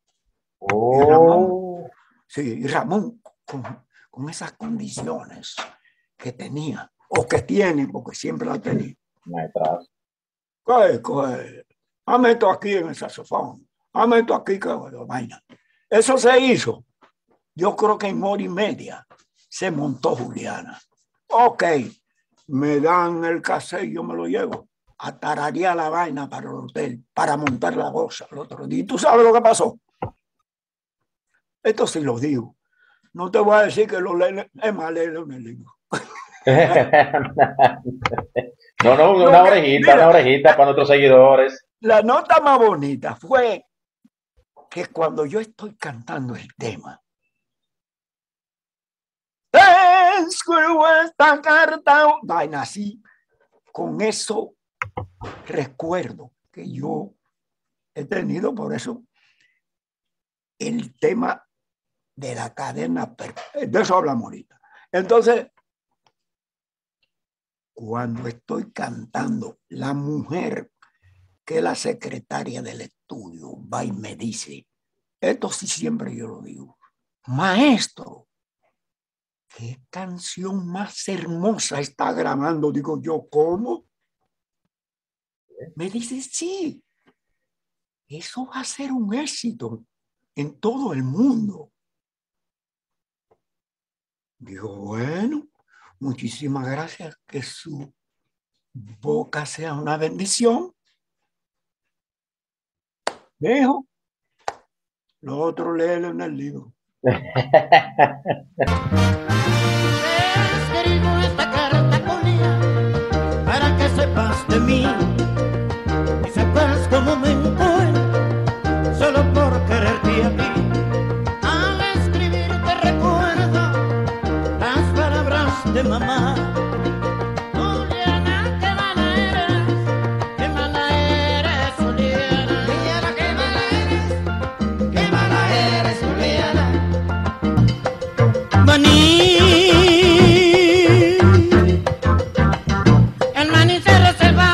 A: Oh.
B: Y Ramón con esas condiciones que tenía, o que tiene, porque siempre la tenía. Coge. Hazme esto aquí en el saxofón. Hazme esto aquí, que vaina. Eso se hizo. Yo creo que en hora y media se montó Juliana. Ok, me dan el cassette y yo me lo llevo a tararear la vaina para el hotel, para montar la goza el otro día. ¿Y tú sabes lo que pasó? Esto sí lo digo. No te voy a decir que lo leen, es más, léelo en el libro.
A: No,
B: No,
A: una
B: mira,
A: orejita para nuestros seguidores.
B: la nota más bonita fue que cuando yo estoy cantando el tema, escribo esta carta, vaina así, con eso recuerdo que yo he tenido, por eso el tema de la cadena, de eso hablamos ahorita. Entonces, cuando estoy cantando, la mujer que es la secretaria del estudio va y me dice, esto sí siempre yo lo digo, maestro, ¿qué canción más hermosa está grabando? Digo yo, ¿cómo? Me dice, sí, eso va a ser un éxito en todo el mundo. Digo, bueno, muchísimas gracias, que su boca sea una bendición. Dejo, lo otro léelo en el libro.
C: Escribo esta carta con ella para que sepas de mí y sepas cómo me encuentro solo por quererte a ti. Al escribirte recuerdo las palabras de mamá. Juliana, qué mala eres, qué mala eres, Juliana. Juliana, qué mala eres, Juliana. Maní, el maní se reserva.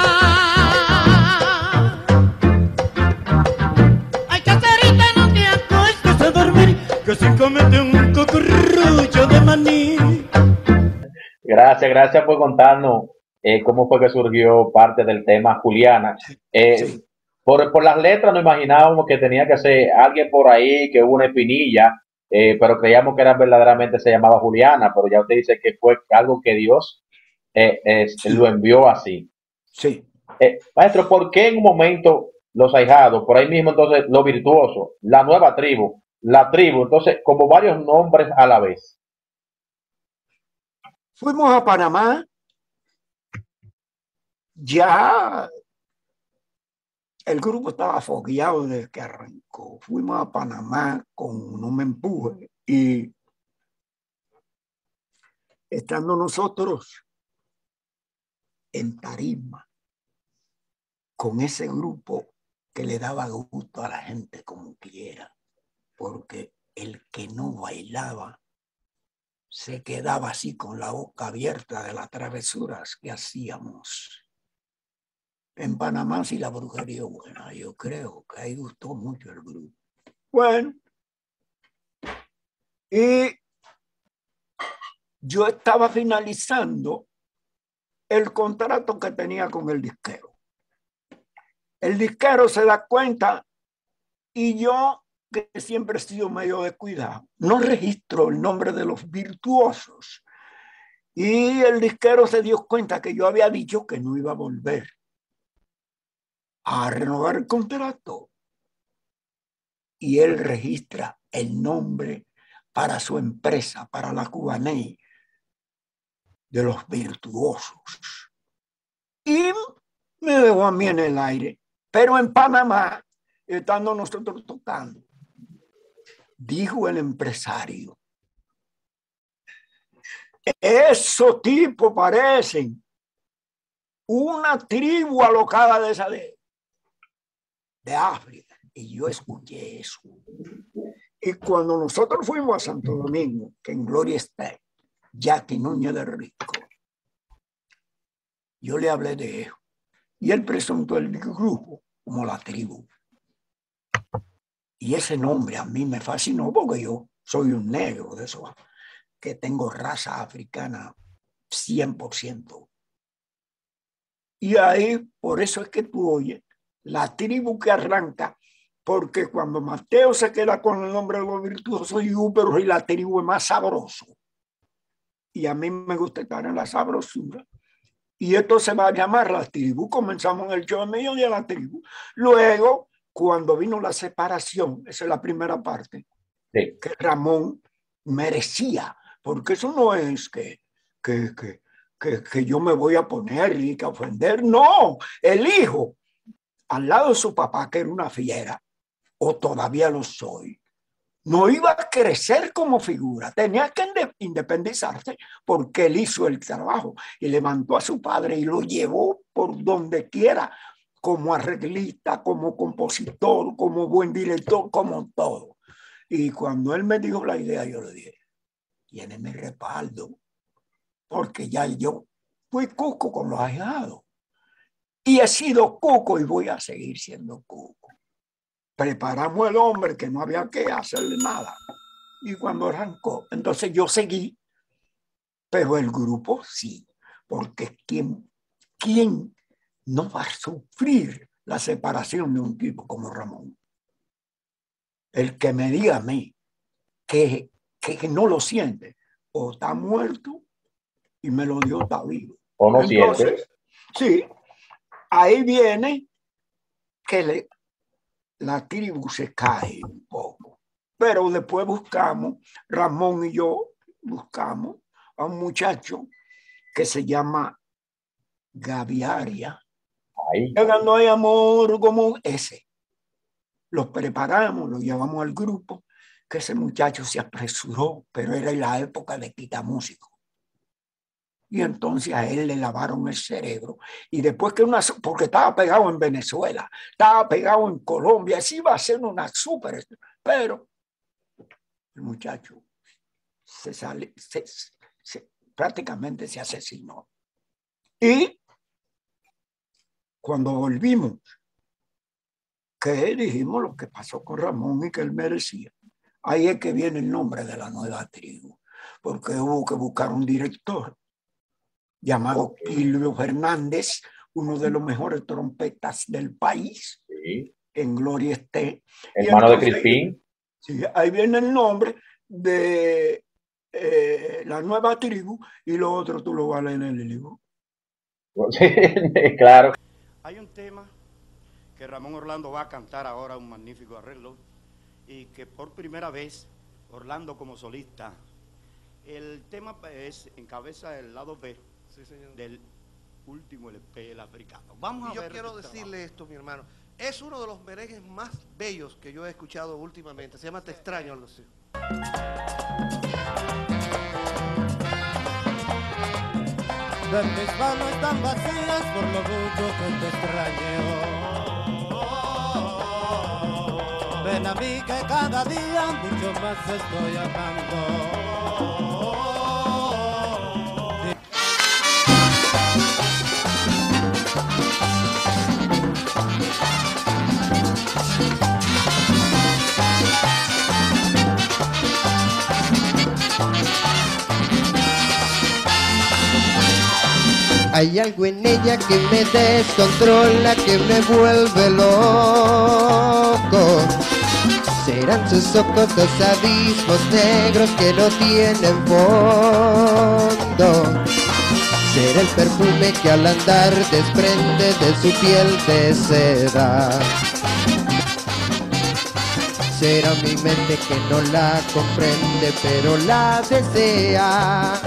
C: Hay cacerita, no te acuestes a dormir, que se comete un cucurrucho de maní.
A: Gracias por contarnos cómo fue que surgió parte del tema Juliana.
B: Sí.
A: Por las letras nos imaginábamos que tenía que ser alguien por ahí, que hubo una espinilla, pero creíamos que era verdaderamente se llamaba Juliana, pero ya usted dice que fue algo que Dios lo envió así.
B: Sí.
A: Maestro, ¿por qué en un momento los ahijados, por ahí mismo entonces los virtuosos, la nueva tribu, la tribu, entonces como varios nombres a la vez?
B: Fuimos a Panamá, ya el grupo estaba fogueado desde que arrancó. Fuimos a Panamá con No Me Empuje y estando nosotros en tarima con ese grupo que le daba gusto a la gente como quiera, porque el que no bailaba se quedaba así con la boca abierta de las travesuras que hacíamos. En Panamá sí la brujería buena, yo creo que ahí gustó mucho el grupo. Bueno, y yo estaba finalizando el contrato que tenía con el disquero. El disquero se da cuenta y yo, que siempre he sido medio descuidado, no registro el nombre de los virtuosos. Y el disquero se dio cuenta que yo había dicho que no iba a volver a renovar el contrato. Y él registra el nombre para su empresa, para la Cubaney, de los virtuosos. Y me dejó a mí en el aire. Pero en Panamá, estando nosotros tocando, dijo el empresario, esos tipos parecen una tribu alocada de esa de África. Y yo escuché eso. Y cuando nosotros fuimos a Santo Domingo, que en Gloria está Jackie Núñez de Rico, yo le hablé de eso. Y él presentó el grupo como la tribu. Y ese nombre a mí me fascinó porque yo soy un negro de eso, que tengo raza africana 100%. Y ahí, por eso es que tú oyes la tribu que arranca, porque cuando Mateo se queda con el nombre de los virtuosos y la tribu es más sabroso. Y a mí me gusta estar en la sabrosura. Y esto se va a llamar la tribu. Comenzamos el show en medio de la tribu. Luego, cuando vino la separación, esa es la primera parte,
A: Sí.
B: que Ramón merecía, porque eso no es que yo me voy a poner y que ofender, no, el hijo al lado de su papá, que era una fiera, o todavía lo soy, no iba a crecer como figura, tenía que independizarse porque él hizo el trabajo y levantó a su padre y lo llevó por donde quiera, como arreglista, como compositor, como buen director, como todo. Y cuando él me dijo la idea, yo le dije, tiene mi respaldo, porque ya yo fui cuco con los ahijados y he sido cuco y voy a seguir siendo cuco. Preparamos el hombre que no había que hacerle nada. Y cuando arrancó, entonces yo seguí, pero el grupo sí, porque ¿quién no va a sufrir la separación de un tipo como Ramón? El que me diga a mí que no lo siente, o está muerto y me lo dio, está vivo.
A: O no
B: Entonces, sí, ahí viene que la tribu se cae un poco. Pero después buscamos, Ramón y yo buscamos a un muchacho que se llama Gaviaria. No hay amor como ese. Los preparamos, lo llevamos al grupo, que ese muchacho se apresuró, pero era en la época de Quitamúsico. Y entonces a él le lavaron el cerebro. Y después que porque estaba pegado en Venezuela, estaba pegado en Colombia, así iba a ser una súper. Pero el muchacho prácticamente se asesinó. Y cuando volvimos, que dijimos lo que pasó con Ramón y que él merecía. Ahí es que viene el nombre de la nueva tribu, porque hubo que buscar un director llamado Quilvio Fernández, uno de los mejores trompetas del país,
A: sí.
B: En gloria esté.
A: Hermano de Crispín.
B: Sí, ahí viene el nombre de la nueva tribu y lo otro tú lo vas a leer en el libro.
A: Claro.
E: Hay un tema que Ramón Orlando va a cantar ahora, un magnífico arreglo, y que por primera vez Orlando como solista, el tema encabeza el lado B, sí, del último LP, el africano. Vamos a ver.
F: Yo quiero decirle esto, mi hermano, es uno de los merengues más bellos que yo he escuchado últimamente, se llama Te extraño, algo así.
C: De mis manos están vacías por lo mucho que te extraño. Ven a mí que cada día mucho más estoy amando.
G: Hay algo en ella que me descontrola, que me vuelve loco. Serán sus ojos dos abismos negros que no tienen fondo. Será el perfume que al andar desprende de su piel de seda. Será mi mente que no la comprende, pero la desea.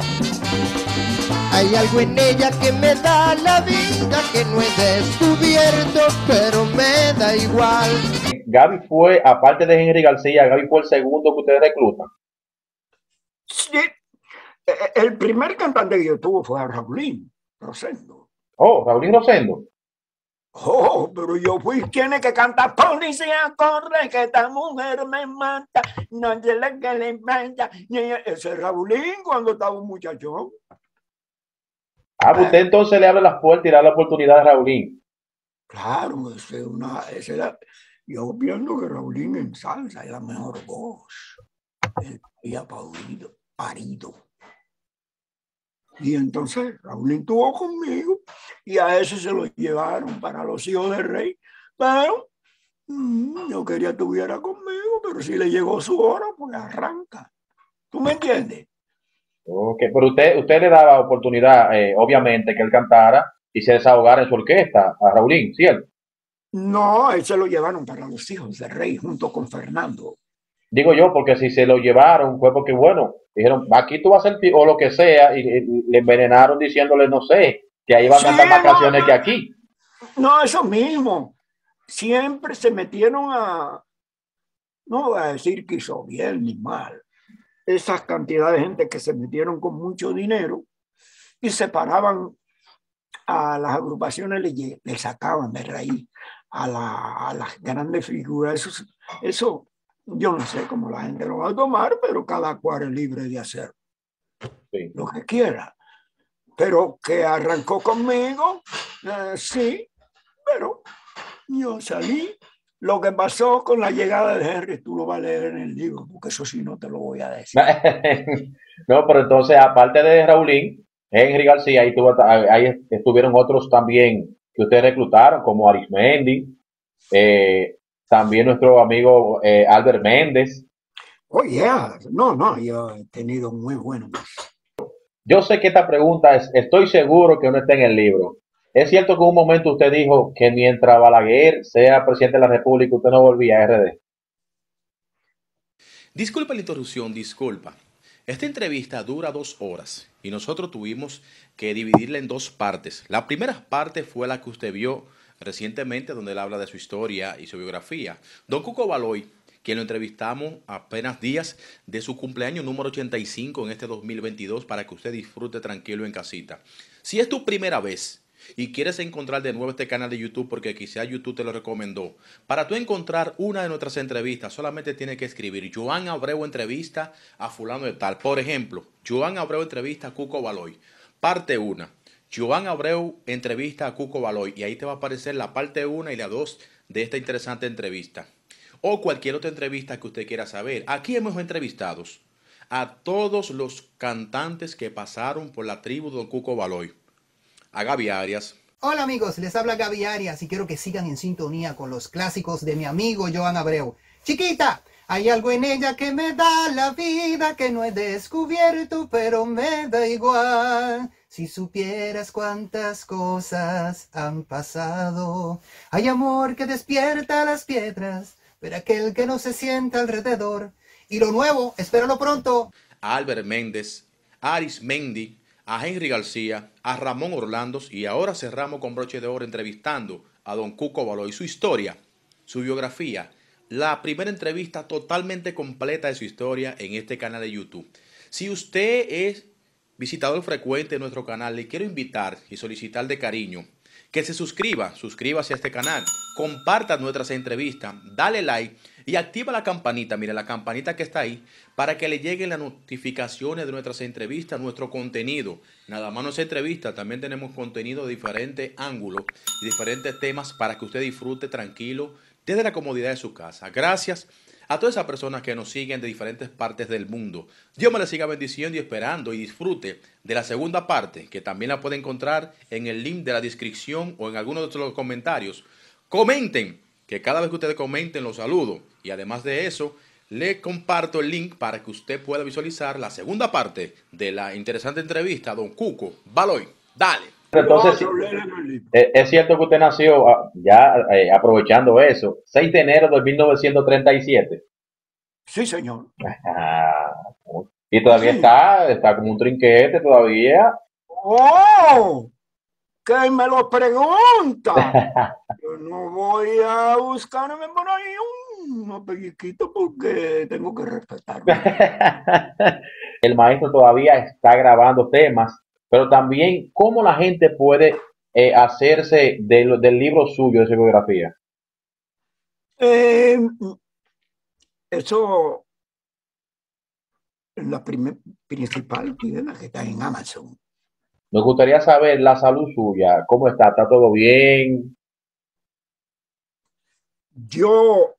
G: Hay algo en ella que me da la vida que no he descubierto, pero me da igual.
A: Gaby fue, aparte de Henry García, Gaby fue el segundo que ustedes reclutan.
B: Sí, el primer cantante que yo tuve fue a Raulín Rosendo.
A: Oh, Raulín Rosendo.
B: Oh, pero yo fui quien es que canta policía, corre, que esta mujer me mata, no sé la que le mata. Ese es Raulín cuando estaba un muchachón.
A: Ah, pues usted entonces le abre las puertas y le da la oportunidad a Raulín.
B: Claro, ese era, yo viendo que Raulín en salsa es la mejor voz. Él había parido. Y entonces Raulín estuvo conmigo y a ese se lo llevaron para los hijos del rey. Pero yo quería que estuviera conmigo, pero si le llegó su hora, pues arranca. ¿Tú me entiendes?
A: Ok, pero usted le daba oportunidad, obviamente, que él cantara y se desahogara en su orquesta a Raulín, ¿cierto?
B: No, él se lo llevaron para los hijos del rey junto con Fernando.
A: Digo yo, porque si se lo llevaron fue porque, bueno, dijeron, aquí tú vas a sentir, o lo que sea, y le envenenaron diciéndole, no sé, que ahí va a
B: Sí,
A: cantar más
B: no,
A: canciones que aquí.
B: no, eso mismo. Siempre se metieron a, no voy a decir que hizo bien ni mal, esas cantidades de gente que se metieron con mucho dinero y separaban a las agrupaciones, le sacaban de raíz a las grandes figuras. Eso yo no sé cómo la gente lo va a tomar, pero cada cual es libre de hacer
A: Sí.
B: lo que quiera. Pero que arrancó conmigo, sí, pero yo salí. Lo que pasó con la llegada de Henry, tú lo vas a leer en el libro, porque eso sí no te lo voy a decir.
A: No, pero entonces, aparte de Raulín, Henry García, ahí estuvieron otros también que ustedes reclutaron, como Arismendi, también nuestro amigo Albert Méndez.
B: Oye, no, no, yo he tenido muy buenos.
A: Yo sé que esta pregunta estoy seguro que no está en el libro. ¿Es cierto que en un momento usted dijo que mientras Balaguer sea presidente de la República, usted no volvía a RD?
H: Disculpa la interrupción, disculpa. Esta entrevista dura 2 horas y nosotros tuvimos que dividirla en 2 partes. La primera parte fue la que usted vio recientemente, donde él habla de su historia y su biografía. Don Cuco Baloy, quien lo entrevistamos apenas días de su cumpleaños número 85 en este 2022, para que usted disfrute tranquilo en casita. Si es tu primera vez y quieres encontrar de nuevo este canal de YouTube, porque quizá YouTube te lo recomendó, para tú encontrar una de nuestras entrevistas, solamente tienes que escribir Joan Abreu entrevista a fulano de tal. Por ejemplo, Joan Abreu entrevista a Cuco Baloy, parte 1. Joan Abreu entrevista a Cuco Baloy, y ahí te va a aparecer la parte 1 y la 2 de esta interesante entrevista. O cualquier otra entrevista que usted quiera saber. Aquí hemos entrevistado a todos los cantantes que pasaron por la tribu de Don Cuco Baloy. A Gaby Arias.
I: Hola amigos, les habla Gaby Arias y quiero que sigan en sintonía con los clásicos de mi amigo Joan Abreu. Chiquita, hay algo en ella que me da la vida que no he descubierto, pero me da igual. Si supieras cuántas cosas han pasado. Hay amor que despierta las piedras, pero aquel que no se sienta alrededor. Y lo nuevo, espéralo pronto.
H: A Albert Méndez, a Arismendi, a Henry García, a Ramón Orlandos, y ahora cerramos con broche de oro entrevistando a Don Cuco Baloy, su historia, su biografía, la primera entrevista totalmente completa de su historia en este canal de YouTube. Si usted es visitador frecuente de nuestro canal, le quiero invitar y solicitar de cariño que se suscríbase a este canal, comparta nuestras entrevistas, dale like y activa la campanita, mire la campanita que está ahí, para que le lleguen las notificaciones de nuestras entrevistas, nuestro contenido. Nada más nuestra entrevista, también tenemos contenido de diferentes ángulos y diferentes temas para que usted disfrute tranquilo desde la comodidad de su casa. Gracias a todas esas personas que nos siguen de diferentes partes del mundo. Dios me les siga bendiciendo y esperando, y disfrute de la segunda parte, que también la puede encontrar en el link de la descripción o en algunos de los comentarios. Comenten, que cada vez que ustedes comenten los saludo, y además de eso, le comparto el link para que usted pueda visualizar la segunda parte de la interesante entrevista a Don Cuco Baloy. Dale.
A: Entonces, es cierto que usted nació, aprovechando eso, 6 de enero de 1937.
B: Sí, señor.
A: Y todavía
B: Sí.
A: está como un trinquete todavía.
B: ¡Oh! ¡Que me lo pregunta! Yo no voy a buscarme por ahí unos pellizquitos porque tengo que respetarlo.
A: El maestro todavía está grabando temas, pero también cómo la gente puede hacerse del libro suyo, de su biografía.
B: Eso es la principal tienda que está en Amazon.
A: Nos gustaría saber la salud suya, cómo está, ¿está todo bien?
B: Yo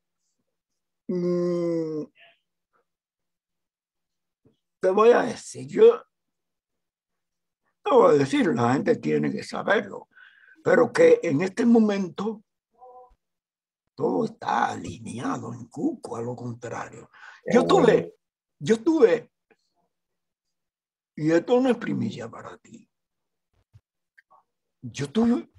B: te voy a decir, yo te voy a decir, la gente tiene que saberlo, pero que en este momento todo está alineado en Cuco, a lo contrario. Yo tuve, y esto no es primicia para ti, yo tuve,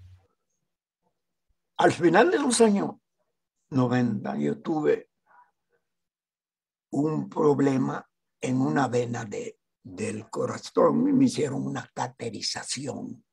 B: al final de los años 90, yo tuve un problema en una vena del corazón y me hicieron una caterización.